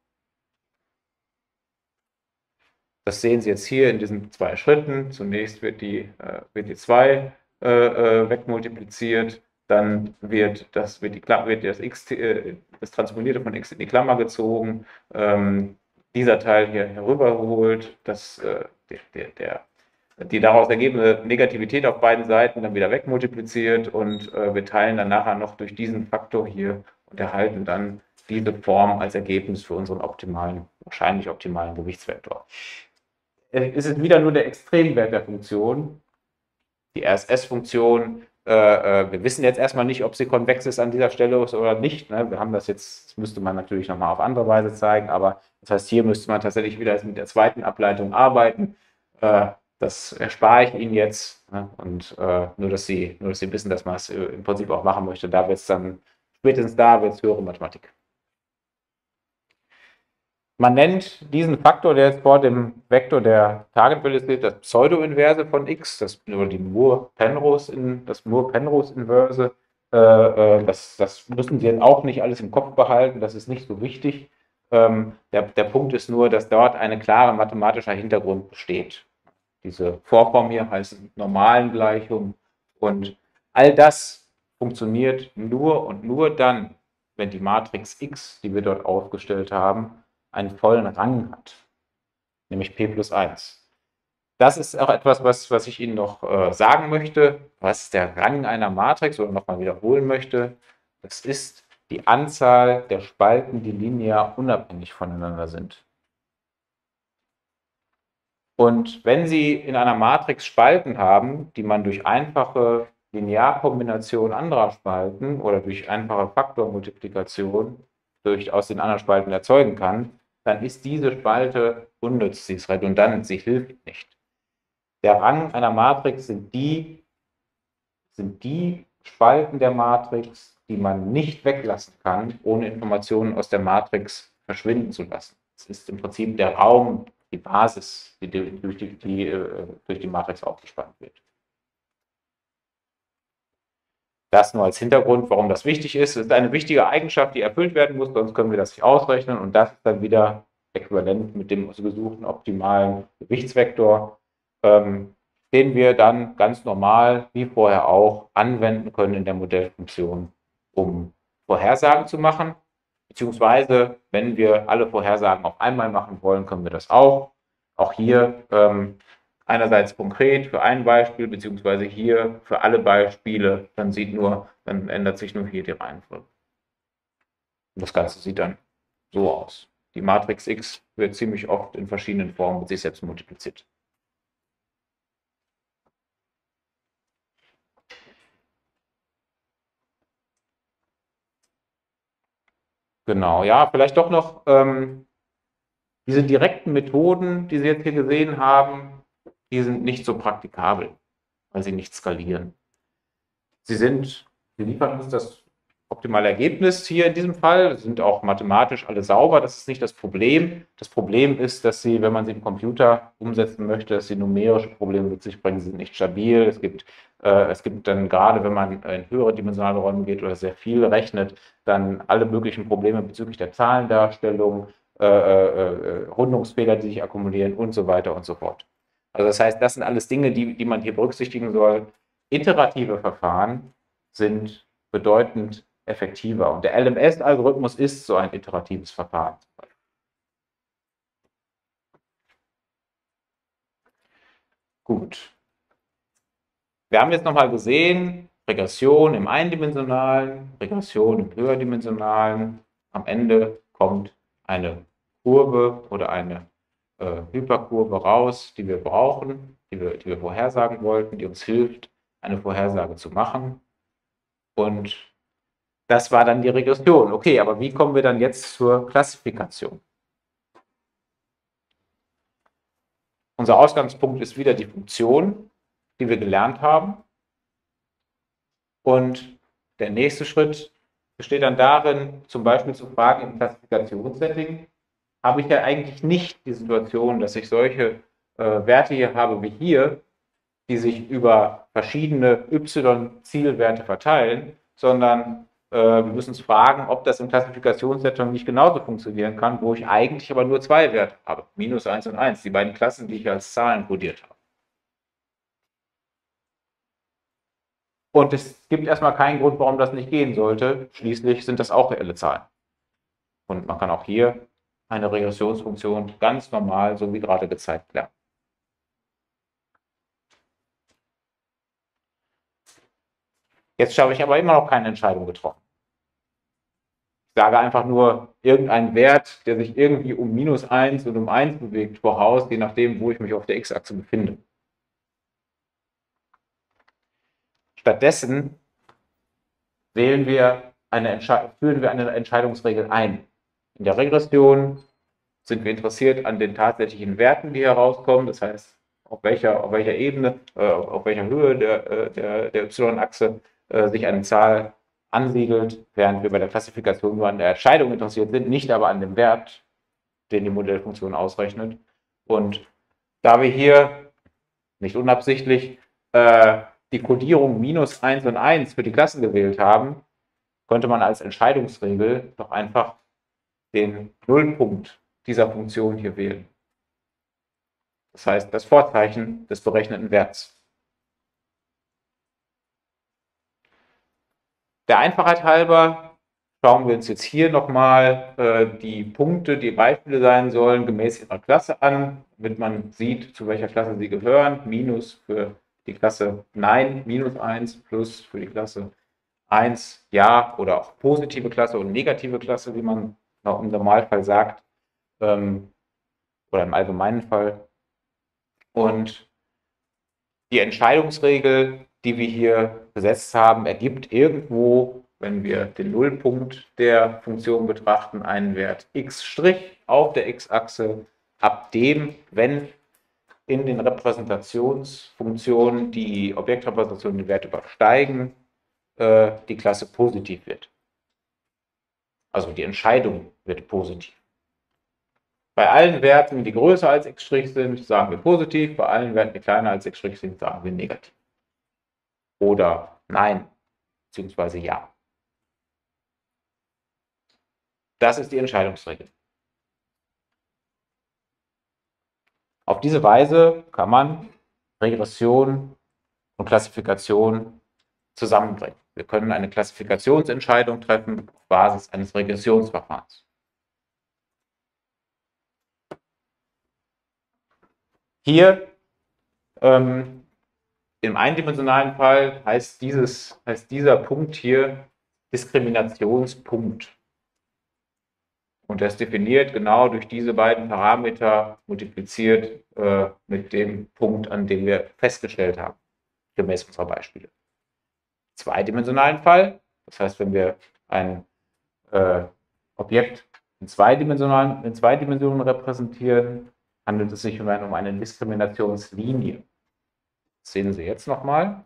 Das sehen Sie jetzt hier in diesen zwei Schritten. Zunächst wird die, äh, wird die zwei äh, wegmultipliziert, dann wird das, wird die, wird das, X, äh, das Transponierte von x in die Klammer gezogen, ähm, dieser Teil hier herübergeholt, das, äh, der, der, der, die daraus ergebende Negativität auf beiden Seiten dann wieder wegmultipliziert und äh, wir teilen dann nachher noch durch diesen Faktor hier und erhalten dann diese Form als Ergebnis für unseren optimalen, wahrscheinlich optimalen Gewichtsvektor. Es ist wieder nur der Extremwert der Funktion, die R S S-Funktion. Äh, wir wissen jetzt erstmal nicht, ob sie konvex ist an dieser Stelle oder nicht. Ne? Wir haben das jetzt, das müsste man natürlich nochmal auf andere Weise zeigen, aber das heißt, hier müsste man tatsächlich wieder mit der zweiten Ableitung arbeiten. Äh, das erspare ich Ihnen jetzt. Ne? Und äh, nur, dass Sie, nur, dass Sie wissen, dass man es im Prinzip auch machen möchte. Da wird es dann, spätestens da wird es höhere Mathematik. Man nennt diesen Faktor, der jetzt vor dem Vektor der Targetwelle steht, das Pseudo-Inverse von x, das, oder die Moore-Penrose, das Moore-Penrose-Inverse. Äh, das, das müssen Sie jetzt auch nicht alles im Kopf behalten, das ist nicht so wichtig. Ähm, der, der Punkt ist nur, dass dort ein klarer mathematischer Hintergrund besteht. Diese Vorform hier heißt Normalen-Gleichung und all das funktioniert nur und nur dann, wenn die Matrix X, die wir dort aufgestellt haben, einen vollen Rang hat, nämlich p plus eins. Das ist auch etwas, was, was ich Ihnen noch äh, sagen möchte, was der Rang einer Matrix oder nochmal wiederholen möchte. Das ist die Anzahl der Spalten, die linear unabhängig voneinander sind. Und wenn Sie in einer Matrix Spalten haben, die man durch einfache Linearkombination anderer Spalten oder durch einfache Faktormultiplikation durch aus den anderen Spalten erzeugen kann, dann ist diese Spalte unnütz, sie ist redundant, sie hilft nicht. Der Rang einer Matrix sind die, sind die Spalten der Matrix, die man nicht weglassen kann, ohne Informationen aus der Matrix verschwinden zu lassen. Es ist im Prinzip der Raum, die Basis, die durch die, die, durch die Matrix aufgespannt wird. Das nur als Hintergrund, warum das wichtig ist. Es ist eine wichtige Eigenschaft, die erfüllt werden muss, sonst können wir das nicht ausrechnen. Und das ist dann wieder äquivalent mit dem gesuchten optimalen Gewichtsvektor, ähm, den wir dann ganz normal, wie vorher auch, anwenden können in der Modellfunktion, um Vorhersagen zu machen. Beziehungsweise, wenn wir alle Vorhersagen auf einmal machen wollen, können wir das auch. Auch hier ähm, einerseits konkret für ein Beispiel, beziehungsweise hier für alle Beispiele, dann sieht nur, dann ändert sich nur hier die Reihenfolge. Und das Ganze sieht dann so aus. Die Matrix X wird ziemlich oft in verschiedenen Formen mit sich selbst multipliziert. Genau, ja, vielleicht doch noch ähm, diese direkten Methoden, die Sie jetzt hier gesehen haben, die sind nicht so praktikabel, weil sie nicht skalieren. Sie sind, sie liefern uns das optimale Ergebnis hier in diesem Fall, sind auch mathematisch alle sauber, das ist nicht das Problem. Das Problem ist, dass sie, wenn man sie im Computer umsetzen möchte, dass sie numerische Probleme mit sich bringen, sie sind nicht stabil. Es gibt, äh, es gibt dann gerade, wenn man in höhere dimensionale Räume geht oder sehr viel rechnet, dann alle möglichen Probleme bezüglich der Zahlendarstellung, äh, äh, Rundungsfehler, die sich akkumulieren und so weiter und so fort. Also das heißt, das sind alles Dinge, die, die man hier berücksichtigen soll. Iterative Verfahren sind bedeutend effektiver. Und der L M S-Algorithmus ist so ein iteratives Verfahren. Gut. Wir haben jetzt nochmal gesehen, Regression im eindimensionalen, Regression im höherdimensionalen. Am Ende kommt eine Kurve oder eine äh, Hyperkurve raus, die wir brauchen, die wir, die wir vorhersagen wollten, die uns hilft, eine Vorhersage zu machen. Und das war dann die Regression. Okay, aber wie kommen wir dann jetzt zur Klassifikation? Unser Ausgangspunkt ist wieder die Funktion, die wir gelernt haben. Und der nächste Schritt besteht dann darin, zum Beispiel zu fragen, im Klassifikationssetting habe ich ja eigentlich nicht die Situation, dass ich solche äh, Werte hier habe wie hier, die sich über verschiedene y-Zielwerte verteilen, sondern äh, wir müssen uns fragen, ob das im Klassifikationssetting nicht genauso funktionieren kann, wo ich eigentlich aber nur zwei Werte habe, minus eins und eins, die beiden Klassen, die ich als Zahlen kodiert habe. Und es gibt erstmal keinen Grund, warum das nicht gehen sollte. Schließlich sind das auch reelle Zahlen. Und man kann auch hier eine Regressionsfunktion ganz normal, so wie gerade gezeigt, lernen. Jetzt habe ich aber immer noch keine Entscheidung getroffen. Ich sage einfach nur irgendeinen Wert, der sich irgendwie um minus eins und um eins bewegt, voraus, je nachdem, wo ich mich auf der x-Achse befinde. Stattdessen wählen wir eine führen wir eine Entscheidungsregel ein. In der Regression sind wir interessiert an den tatsächlichen Werten, die herauskommen, das heißt, auf welcher, auf welcher Ebene, äh, auf welcher Höhe der, der, der y-Achse äh, sich eine Zahl ansiedelt, während wir bei der Klassifikation nur an der Entscheidung interessiert sind, nicht aber an dem Wert, den die Modellfunktion ausrechnet. Und da wir hier, nicht unabsichtlich, äh, die Kodierung minus eins und eins für die Klassen gewählt haben, könnte man als Entscheidungsregel doch einfach den Nullpunkt dieser Funktion hier wählen. Das heißt, das Vorzeichen des berechneten Werts. Der Einfachheit halber schauen wir uns jetzt hier nochmal äh, die Punkte, die Beispiele sein sollen, gemäß ihrer Klasse an, damit man sieht, zu welcher Klasse sie gehören. Minus für die Klasse Nein, minus eins, plus für die Klasse eins, Ja, oder auch positive Klasse und negative Klasse, wie man im Normalfall sagt, ähm, oder im allgemeinen Fall. Und die Entscheidungsregel, die wir hier gesetzt haben, ergibt irgendwo, wenn wir den Nullpunkt der Funktion betrachten, einen Wert x' auf der x-Achse, ab dem, wenn in den Repräsentationsfunktionen die Objektrepräsentationen den Wert übersteigen, äh, die Klasse positiv wird. Also die Entscheidung wird positiv. Bei allen Werten, die größer als x' sind, sagen wir positiv. Bei allen Werten, die kleiner als x' sind, sagen wir negativ. Oder nein, beziehungsweise ja. Das ist die Entscheidungsregel. Auf diese Weise kann man Regression und Klassifikation zusammenbringen. Wir können eine Klassifikationsentscheidung treffen auf Basis eines Regressionsverfahrens. Hier ähm, im eindimensionalen Fall heißt, dieses, heißt dieser Punkt hier Diskriminationspunkt. Und das definiert genau durch diese beiden Parameter multipliziert äh, mit dem Punkt, an dem wir festgestellt haben, gemäß unserer Beispiele. Zweidimensionalen Fall, das heißt, wenn wir ein äh, Objekt in zweidimensionalen, in zwei Dimensionen repräsentieren, handelt es sich um eine, um eine Diskriminationslinie. Das sehen Sie jetzt nochmal.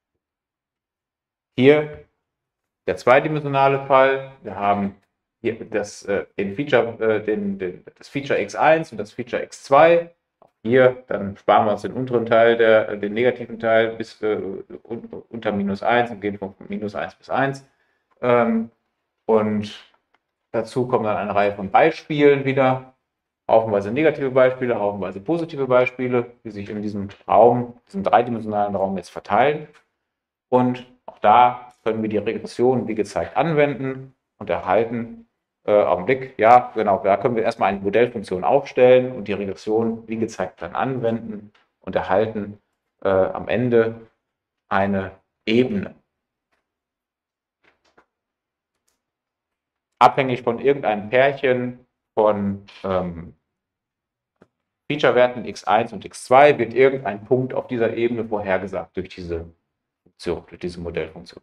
Hier der zweidimensionale Fall. Wir haben hier das, äh, den Feature, äh, den, den, das Feature x eins und das Feature x zwei. Hier, dann sparen wir uns den unteren Teil, der, den negativen Teil bis äh, unter minus eins und gehen von minus eins bis eins. Ähm, und dazu kommen dann eine Reihe von Beispielen wieder. Haufenweise negative Beispiele, haufenweise positive Beispiele, die sich in diesem Raum, diesem dreidimensionalen Raum jetzt verteilen. Und auch da können wir die Regression, wie gezeigt, anwenden und erhalten. Äh, Augenblick, ja, genau, da können wir erstmal eine Modellfunktion aufstellen und die Regression, wie gezeigt, dann anwenden und erhalten äh, am Ende eine Ebene. Abhängig von irgendeinem Pärchen von ähm, Feature-Werten x eins und x zwei wird irgendein Punkt auf dieser Ebene vorhergesagt durch diese Funktion, durch diese Modellfunktion.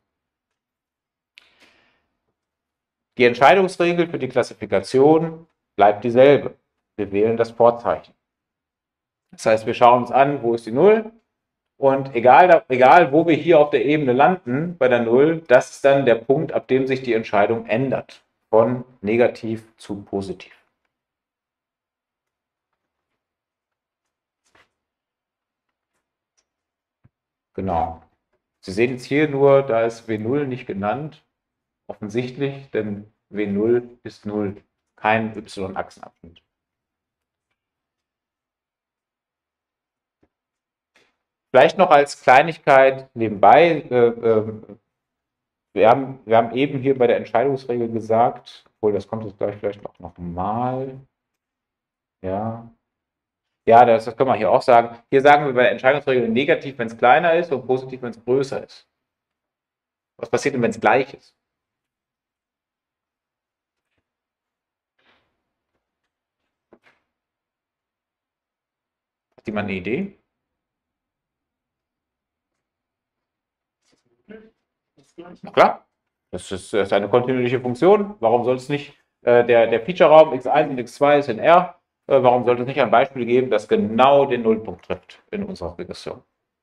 Die Entscheidungsregel für die Klassifikation bleibt dieselbe. Wir wählen das Vorzeichen. Das heißt, wir schauen uns an, wo ist die Null und egal, egal wo wir hier auf der Ebene landen bei der Null, das ist dann der Punkt, ab dem sich die Entscheidung ändert, von negativ zu positiv. Genau. Sie sehen jetzt hier nur, da ist W null nicht genannt, offensichtlich, denn W null ist null, kein y-Achsenabschnitt. Vielleicht noch als Kleinigkeit nebenbei, äh, äh, wir, haben, wir haben eben hier bei der Entscheidungsregel gesagt, obwohl das kommt jetzt gleich vielleicht noch, noch mal, ja, ja, das, das können wir hier auch sagen. Hier sagen wir bei der Entscheidungsregel negativ, wenn es kleiner ist und positiv, wenn es größer ist. Was passiert denn, wenn es gleich ist? Hat jemand eine Idee? Na klar, das ist, das ist eine kontinuierliche Funktion. Warum soll es nicht, äh, der, der Feature-Raum x eins und x zwei ist in R, äh, warum sollte es nicht ein Beispiel geben, das genau den Nullpunkt trifft in unserer Regression?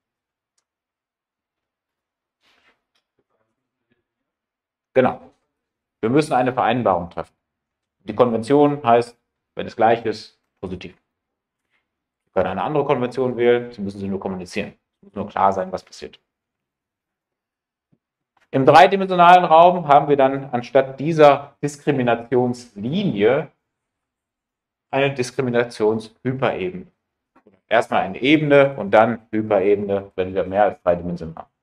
Genau. Wir müssen eine Vereinbarung treffen. Die Konvention heißt, wenn es gleich ist, positiv. Sie können eine andere Konvention wählen, Sie müssen sie nur kommunizieren. Es muss nur klar sein, was passiert. Im dreidimensionalen Raum haben wir dann anstatt dieser Diskriminationslinie eine Diskriminationshyperebene. Erstmal eine Ebene und dann Hyperebene, wenn wir mehr als drei Dimensionen haben.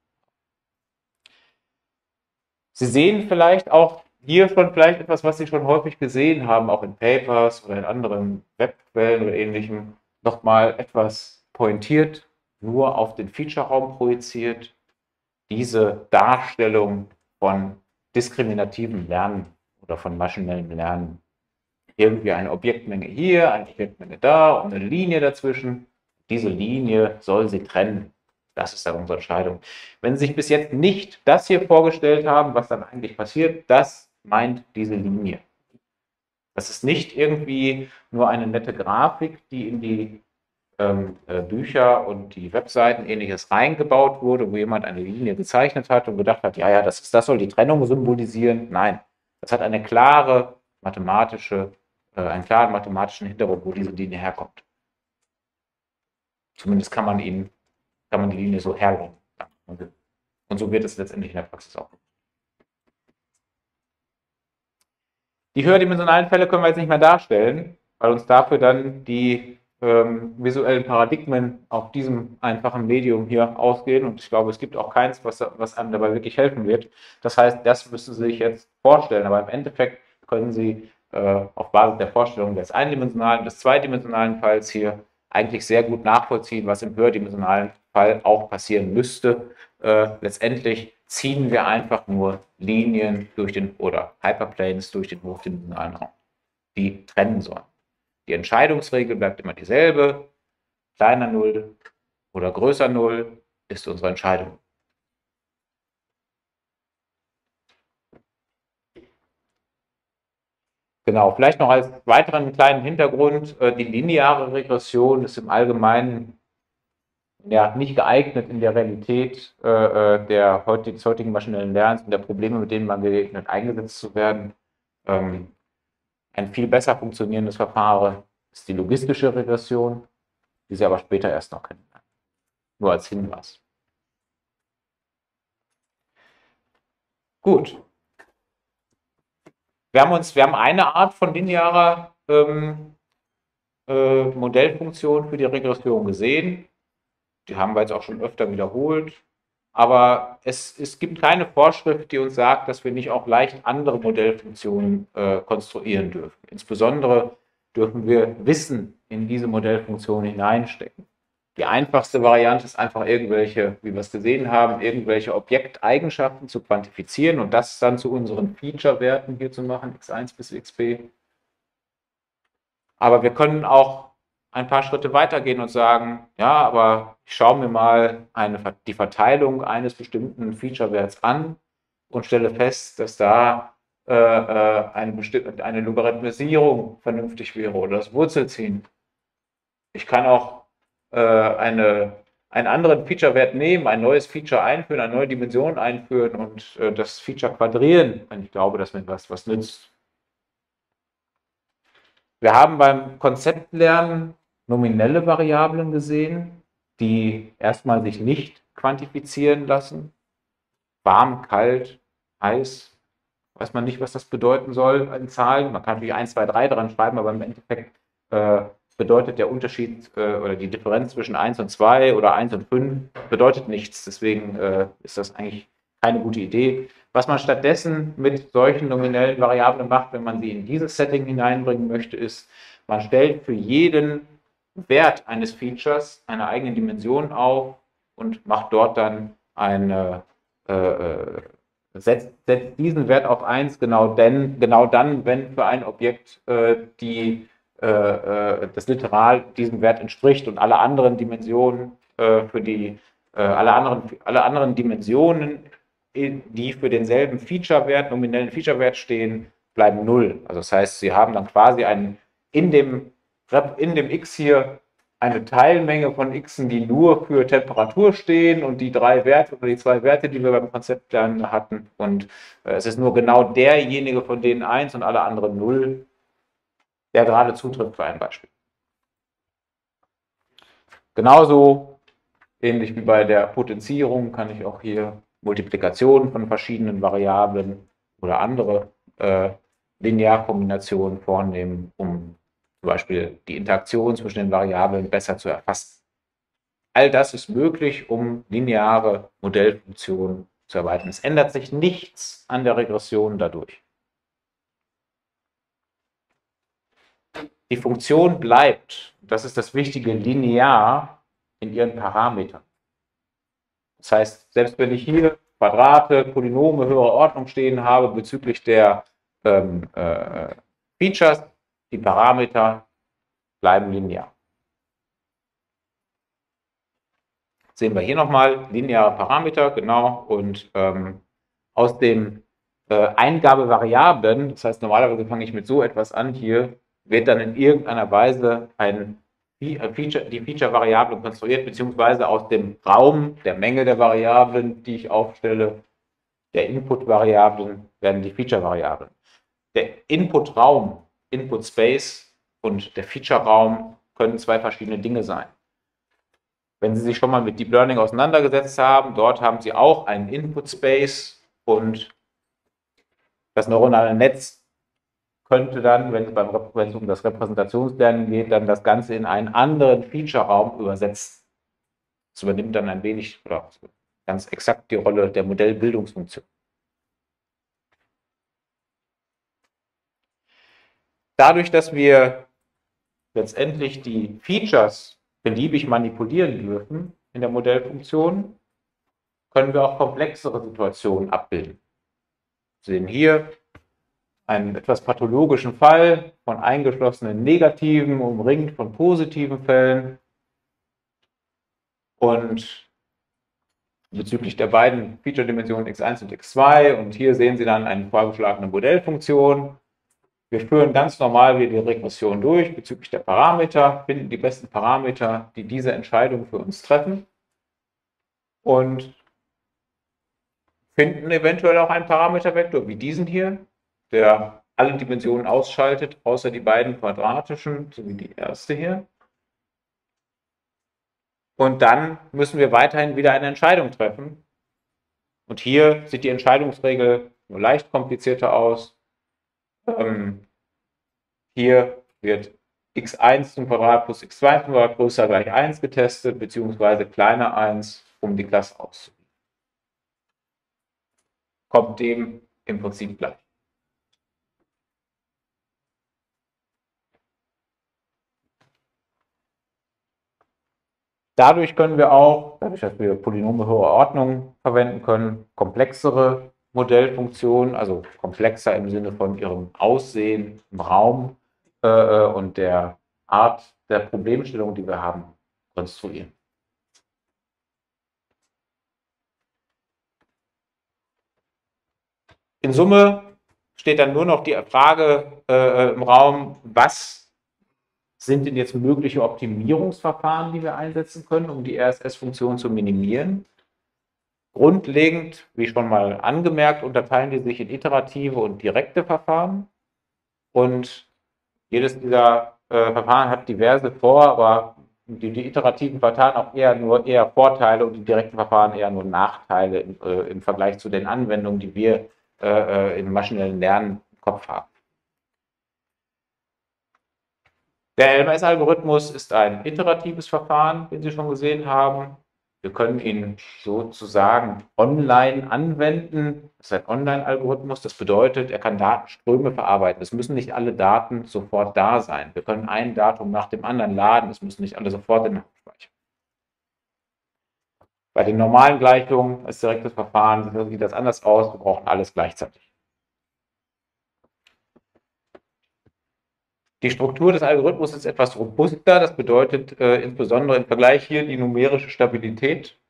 Sie sehen vielleicht auch hier schon vielleicht etwas, was Sie schon häufig gesehen haben, auch in Papers oder in anderen Webquellen oder ähnlichem, nochmal etwas pointiert, nur auf den Feature-Raum projiziert, diese Darstellung von diskriminativem Lernen oder von maschinellem Lernen. Irgendwie eine Objektmenge hier, eine Objektmenge da und eine Linie dazwischen. Diese Linie soll sie trennen. Das ist dann unsere Entscheidung. Wenn Sie sich bis jetzt nicht das hier vorgestellt haben, was dann eigentlich passiert, das meint diese Linie. Das ist nicht irgendwie nur eine nette Grafik, die in die ähm, äh, Bücher und die Webseiten ähnliches reingebaut wurde, wo jemand eine Linie gezeichnet hat und gedacht hat, ja, ja, das, ist, das soll die Trennung symbolisieren. Nein, das hat eine klare mathematische, äh, einen klaren mathematischen Hintergrund, wo diese Linie herkommt. Zumindest kann man ihn kann man die Linie so herleiten. Und so wird es letztendlich in der Praxis auch. Die höherdimensionalen Fälle können wir jetzt nicht mehr darstellen, weil uns dafür dann die ähm, visuellen Paradigmen auf diesem einfachen Medium hier ausgehen. Und ich glaube, es gibt auch keins, was, was einem dabei wirklich helfen wird. Das heißt, das müssen Sie sich jetzt vorstellen. Aber im Endeffekt können Sie äh, auf Basis der Vorstellung des eindimensionalen, des zweidimensionalen Falls hier eigentlich sehr gut nachvollziehen, was im höherdimensionalen Fall auch passieren müsste. Äh, letztendlich ziehen wir einfach nur Linien durch den oder Hyperplanes durch den hochdimensionalen Raum, die trennen sollen. Die Entscheidungsregel bleibt immer dieselbe. Kleiner null oder größer null ist unsere Entscheidung. Genau, vielleicht noch als weiteren kleinen Hintergrund, äh, die lineare Regression ist im Allgemeinen ja, nicht geeignet in der Realität äh, äh, der heutig, des heutigen maschinellen Lernens und der Probleme, mit denen man begegnet, eingesetzt zu werden. Ähm, ein viel besser funktionierendes Verfahren ist die logistische Regression, die Sie aber später erst noch kennenlernen. Nur als Hinweis. Gut. Wir haben, uns, wir haben eine Art von linearer ähm, äh, Modellfunktion für die Regression gesehen. Die haben wir jetzt auch schon öfter wiederholt. Aber es, es gibt keine Vorschrift, die uns sagt, dass wir nicht auch leicht andere Modellfunktionen äh, konstruieren dürfen. Insbesondere dürfen wir Wissen in diese Modellfunktion hineinstecken. Die einfachste Variante ist einfach irgendwelche, wie wir es gesehen haben, irgendwelche Objekteigenschaften zu quantifizieren und das dann zu unseren Feature-Werten hier zu machen, x eins bis xp. Aber wir können auch ein paar Schritte weitergehen und sagen, ja, aber ich schaue mir mal eine, die Verteilung eines bestimmten Feature-Werts an und stelle fest, dass da äh, eine, bestimmte, eine Logarithmisierung vernünftig wäre oder das Wurzelziehen. Ich kann auch äh, eine, einen anderen Feature-Wert nehmen, ein neues Feature einführen, eine neue Dimension einführen und äh, das Feature quadrieren, wenn ich glaube, dass mir was, was nützt. Wir haben beim Konzeptlernen nominelle Variablen gesehen, die erstmal sich nicht quantifizieren lassen. Warm, kalt, heiß, weiß man nicht, was das bedeuten soll in Zahlen. Man kann natürlich eins, zwei, drei dran schreiben, aber im Endeffekt äh, bedeutet der Unterschied äh, oder die Differenz zwischen eins und zwei oder eins und fünf bedeutet nichts. Deswegen äh, ist das eigentlich keine gute Idee. Was man stattdessen mit solchen nominellen Variablen macht, wenn man sie in dieses Setting hineinbringen möchte, ist, man stellt für jeden Wert eines Features eine eigene Dimension auf und macht dort dann eine, äh, setzt, setzt diesen Wert auf eins genau, denn, genau dann, wenn für ein Objekt äh, die, äh, das Literal diesem Wert entspricht und alle anderen Dimensionen äh, für die, äh, alle anderen, alle anderen Dimensionen, die für denselben Feature-Wert, nominellen Feature-Wert stehen, bleiben null. Also das heißt, Sie haben dann quasi einen, in dem, in dem x hier eine Teilmenge von xen, die nur für Temperatur stehen und die drei Werte oder die zwei Werte, die wir beim Konzeptlernen hatten. Und äh, es ist nur genau derjenige von denen eins und alle anderen null, der gerade zutrifft für ein Beispiel. Genauso, ähnlich wie bei der Potenzierung, kann ich auch hier Multiplikationen von verschiedenen Variablen oder andere äh, Linearkombinationen vornehmen, um zum Beispiel die Interaktion zwischen den Variablen besser zu erfassen. All das ist möglich, um lineare Modellfunktionen zu erweitern. Es ändert sich nichts an der Regression dadurch. Die Funktion bleibt, das ist das Wichtige, linear in ihren Parametern. Das heißt, selbst wenn ich hier Quadrate, Polynome höherer Ordnung stehen habe bezüglich der ähm, äh, Features, die Parameter bleiben linear. Sehen wir hier nochmal lineare Parameter, genau, und ähm, aus den äh, Eingabevariablen, das heißt normalerweise fange ich mit so etwas an, hier wird dann in irgendeiner Weise ein Feature, die Feature-Variablen konstruiert, beziehungsweise aus dem Raum der Menge der Variablen, die ich aufstelle, der Input-Variablen, werden die Feature-Variablen. Der Input-Raum, Input-Space und der Feature-Raum können zwei verschiedene Dinge sein. Wenn Sie sich schon mal mit Deep Learning auseinandergesetzt haben, dort haben Sie auch einen Input-Space und das neuronale Netz könnte dann, wenn es, beim, wenn es um das Repräsentationslernen geht, dann das Ganze in einen anderen Feature-Raum übersetzen. Das übernimmt dann ein wenig oder ganz exakt die Rolle der Modellbildungsfunktion. Dadurch, dass wir letztendlich die Features beliebig manipulieren dürfen in der Modellfunktion, können wir auch komplexere Situationen abbilden. Wir sehen hier einen etwas pathologischen Fall von eingeschlossenen negativen, umringt von positiven Fällen. Und bezüglich der beiden Feature-Dimensionen x eins und x zwei, und hier sehen Sie dann eine vorgeschlagene Modellfunktion. Wir führen ganz normal wieder die Regression durch bezüglich der Parameter, finden die besten Parameter, die diese Entscheidung für uns treffen und finden eventuell auch einen Parametervektor wie diesen hier, der alle Dimensionen ausschaltet, außer die beiden quadratischen, sowie die erste hier. Und dann müssen wir weiterhin wieder eine Entscheidung treffen. Und hier sieht die Entscheidungsregel nur leicht komplizierter aus. Ähm, hier wird x eins zum Quadrat plus x zwei zum Quadrat größer gleich eins getestet, beziehungsweise kleiner eins, um die Klasse auszuwählen. Kommt dem im Prinzip gleich. Dadurch können wir auch, dadurch, dass wir Polynome höherer Ordnung verwenden können, komplexere Modellfunktionen, also komplexer im Sinne von ihrem Aussehen im Raum äh, und der Art der Problemstellung, die wir haben, konstruieren. In Summe steht dann nur noch die Frage äh, im Raum, was sind denn jetzt mögliche Optimierungsverfahren, die wir einsetzen können, um die R S S-Funktion zu minimieren. Grundlegend, wie schon mal angemerkt, unterteilen die sich in iterative und direkte Verfahren. Und jedes dieser äh, Verfahren hat diverse Vor-, aber die, die iterativen Verfahren auch eher nur eher Vorteile und die direkten Verfahren eher nur Nachteile im, äh, im Vergleich zu den Anwendungen, die wir äh, im maschinellen Lernen im Kopf haben. Der L M S-Algorithmus ist ein iteratives Verfahren, den Sie schon gesehen haben. Wir können ihn sozusagen online anwenden. Das ist ein Online-Algorithmus. Das bedeutet, er kann Datenströme verarbeiten. Es müssen nicht alle Daten sofort da sein. Wir können ein Datum nach dem anderen laden. Es müssen nicht alle sofort in den Hauptspeicher. Bei den normalen Gleichungen als direktes Verfahren sieht das anders aus. Wir brauchen alles gleichzeitig. Die Struktur des Algorithmus ist etwas robuster, das bedeutet äh, insbesondere im Vergleich hier die numerische Stabilität.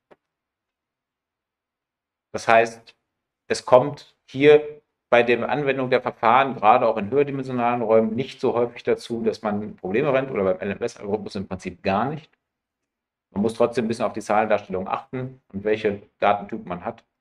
Das heißt, es kommt hier bei der Anwendung der Verfahren, gerade auch in höherdimensionalen Räumen, nicht so häufig dazu, dass man Probleme rennt, oder beim L M S-Algorithmus im Prinzip gar nicht. Man muss trotzdem ein bisschen auf die Zahlendarstellung achten und welche Datentypen man hat.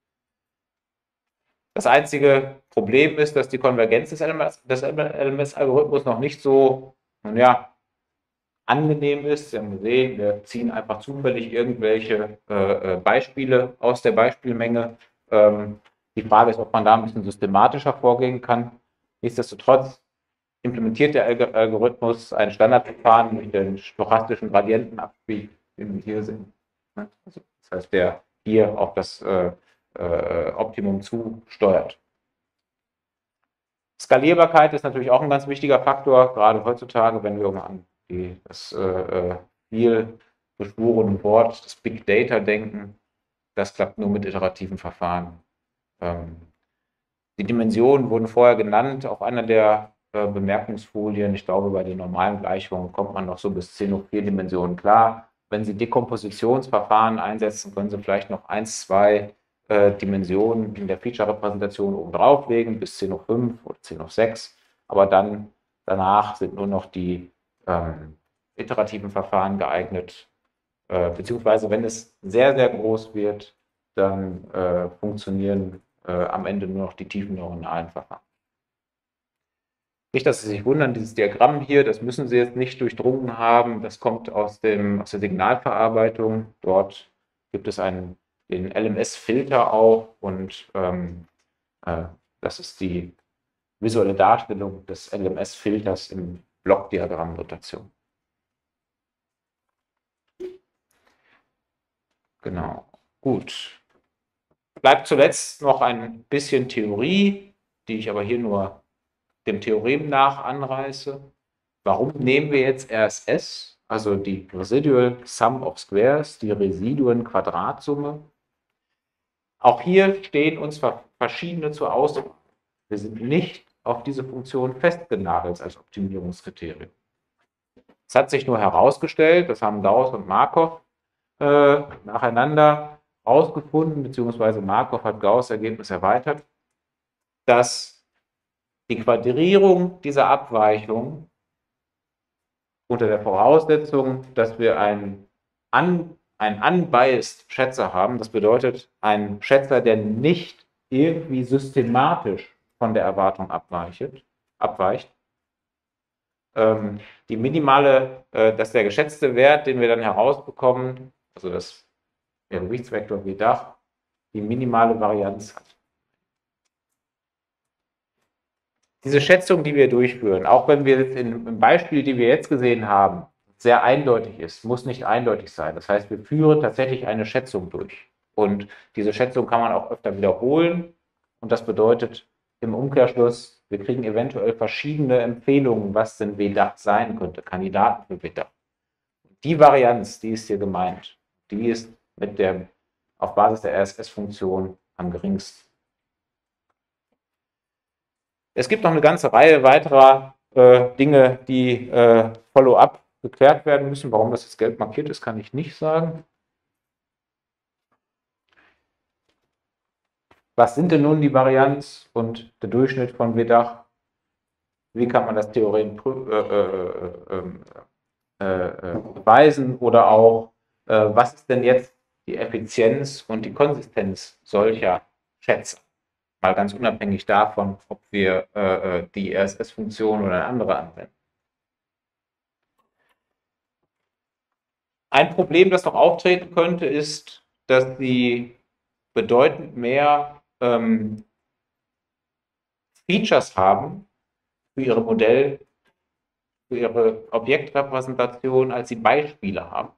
Das einzige Problem ist, dass die Konvergenz des L M S-Algorithmus noch nicht so, nun ja, angenehm ist. Sie haben gesehen, wir ziehen einfach zufällig irgendwelche äh, Beispiele aus der Beispielmenge. Ähm, die Frage ist, ob man da ein bisschen systematischer vorgehen kann. Nichtsdestotrotz implementiert der Algorithmus ein Standardverfahren mit den stochastischen Gradientenabbieg, den wir hier sehen. Also, das heißt, der hier auf das äh, Optimum zusteuert. Skalierbarkeit ist natürlich auch ein ganz wichtiger Faktor, gerade heutzutage, wenn wir an die, das äh, viel beschworene Wort, das Big Data denken. Das klappt nur mit iterativen Verfahren. Ähm, die Dimensionen wurden vorher genannt, auf einer der äh, Bemerkungsfolien. Ich glaube, bei den normalen Gleichungen kommt man noch so bis zehn hoch vier Dimensionen klar. Wenn Sie Dekompositionsverfahren einsetzen, können Sie vielleicht noch eins, zwei Dimensionen in der Feature-Repräsentation oben drauflegen, bis zehn hoch fünf oder zehn hoch sechs, aber dann danach sind nur noch die ähm, iterativen Verfahren geeignet, äh, beziehungsweise wenn es sehr, sehr groß wird, dann äh, funktionieren äh, am Ende nur noch die tiefen neuronalen Verfahren. Nicht, dass Sie sich wundern, dieses Diagramm hier, das müssen Sie jetzt nicht durchdrungen haben, das kommt aus, dem, aus der Signalverarbeitung. Dort gibt es einen den L M S-Filter auch und ähm, äh, das ist die visuelle Darstellung des L M S-Filters im Blockdiagrammnotation. Genau, gut. Bleibt zuletzt noch ein bisschen Theorie, die ich aber hier nur dem Theorem nach anreiße. Warum nehmen wir jetzt R S S, also die Residual Sum of Squares, die Residuen-Quadratsumme? Auch hier stehen uns verschiedene zur Auswahl. Wir sind nicht auf diese Funktion festgenagelt als Optimierungskriterium. Es hat sich nur herausgestellt, das haben Gauss und Markov äh, nacheinander herausgefunden, beziehungsweise Markov hat Gauss Ergebnis erweitert, dass die Quadrierung dieser Abweichung unter der Voraussetzung, dass wir einen, un, einen unbiased Schätzer haben, das bedeutet einen Schätzer, der nicht irgendwie systematisch von der Erwartung abweicht, abweicht. Ähm, die minimale, äh, dass der geschätzte Wert, den wir dann herausbekommen, also das der Gewichtsvektor W Dach, die minimale Varianz hat. Diese Schätzung, die wir durchführen, auch wenn wir jetzt in, im Beispiel, die wir jetzt gesehen haben, sehr eindeutig ist, muss nicht eindeutig sein. Das heißt, wir führen tatsächlich eine Schätzung durch. Und diese Schätzung kann man auch öfter wiederholen. Und das bedeutet im Umkehrschluss, wir kriegen eventuell verschiedene Empfehlungen, was denn W Dach sein könnte, Kandidaten für W Dach. Die Varianz, die ist hier gemeint, die ist mit der, auf Basis der R S S-Funktion am geringsten. Es gibt noch eine ganze Reihe weiterer äh, Dinge, die äh, Follow-up geklärt werden müssen. Warum das jetzt gelb markiert ist, kann ich nicht sagen. Was sind denn nun die Varianz und der Durchschnitt von W Dach? Wie kann man das Theorem äh, äh, äh, beweisen? Oder auch, äh, was ist denn jetzt die Effizienz und die Konsistenz solcher Schätzer? Mal ganz unabhängig davon, ob wir äh, die R S S-Funktion oder eine andere anwenden. Ein Problem, das noch auftreten könnte, ist, dass sie bedeutend mehr ähm, Features haben für ihre Modell, für ihre Objektrepräsentation, als sie Beispiele haben.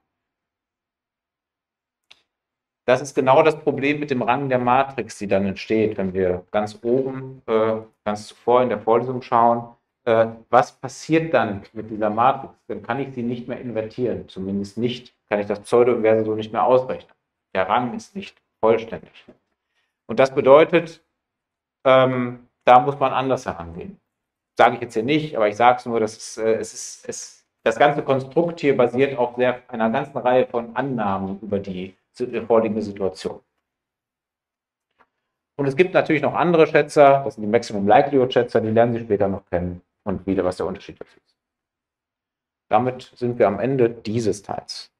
Das ist genau das Problem mit dem Rang der Matrix, die dann entsteht, wenn wir ganz oben, äh, ganz zuvor in der Vorlesung schauen, äh, was passiert dann mit dieser Matrix? Dann kann ich sie nicht mehr invertieren, zumindest nicht, kann ich das Pseudo-Inverse so nicht mehr ausrechnen. Der Rang ist nicht vollständig. Und das bedeutet, ähm, da muss man anders herangehen. Sage ich jetzt hier nicht, aber ich sage es nur, dass es, äh, es ist, es, das ganze Konstrukt hier basiert auf sehr, einer ganzen Reihe von Annahmen über die vorliegende Situation. Und es gibt natürlich noch andere Schätzer, das sind die Maximum Likelihood Schätzer, die lernen Sie später noch kennen und wieder, was der Unterschied dazu ist. Damit sind wir am Ende dieses Teils.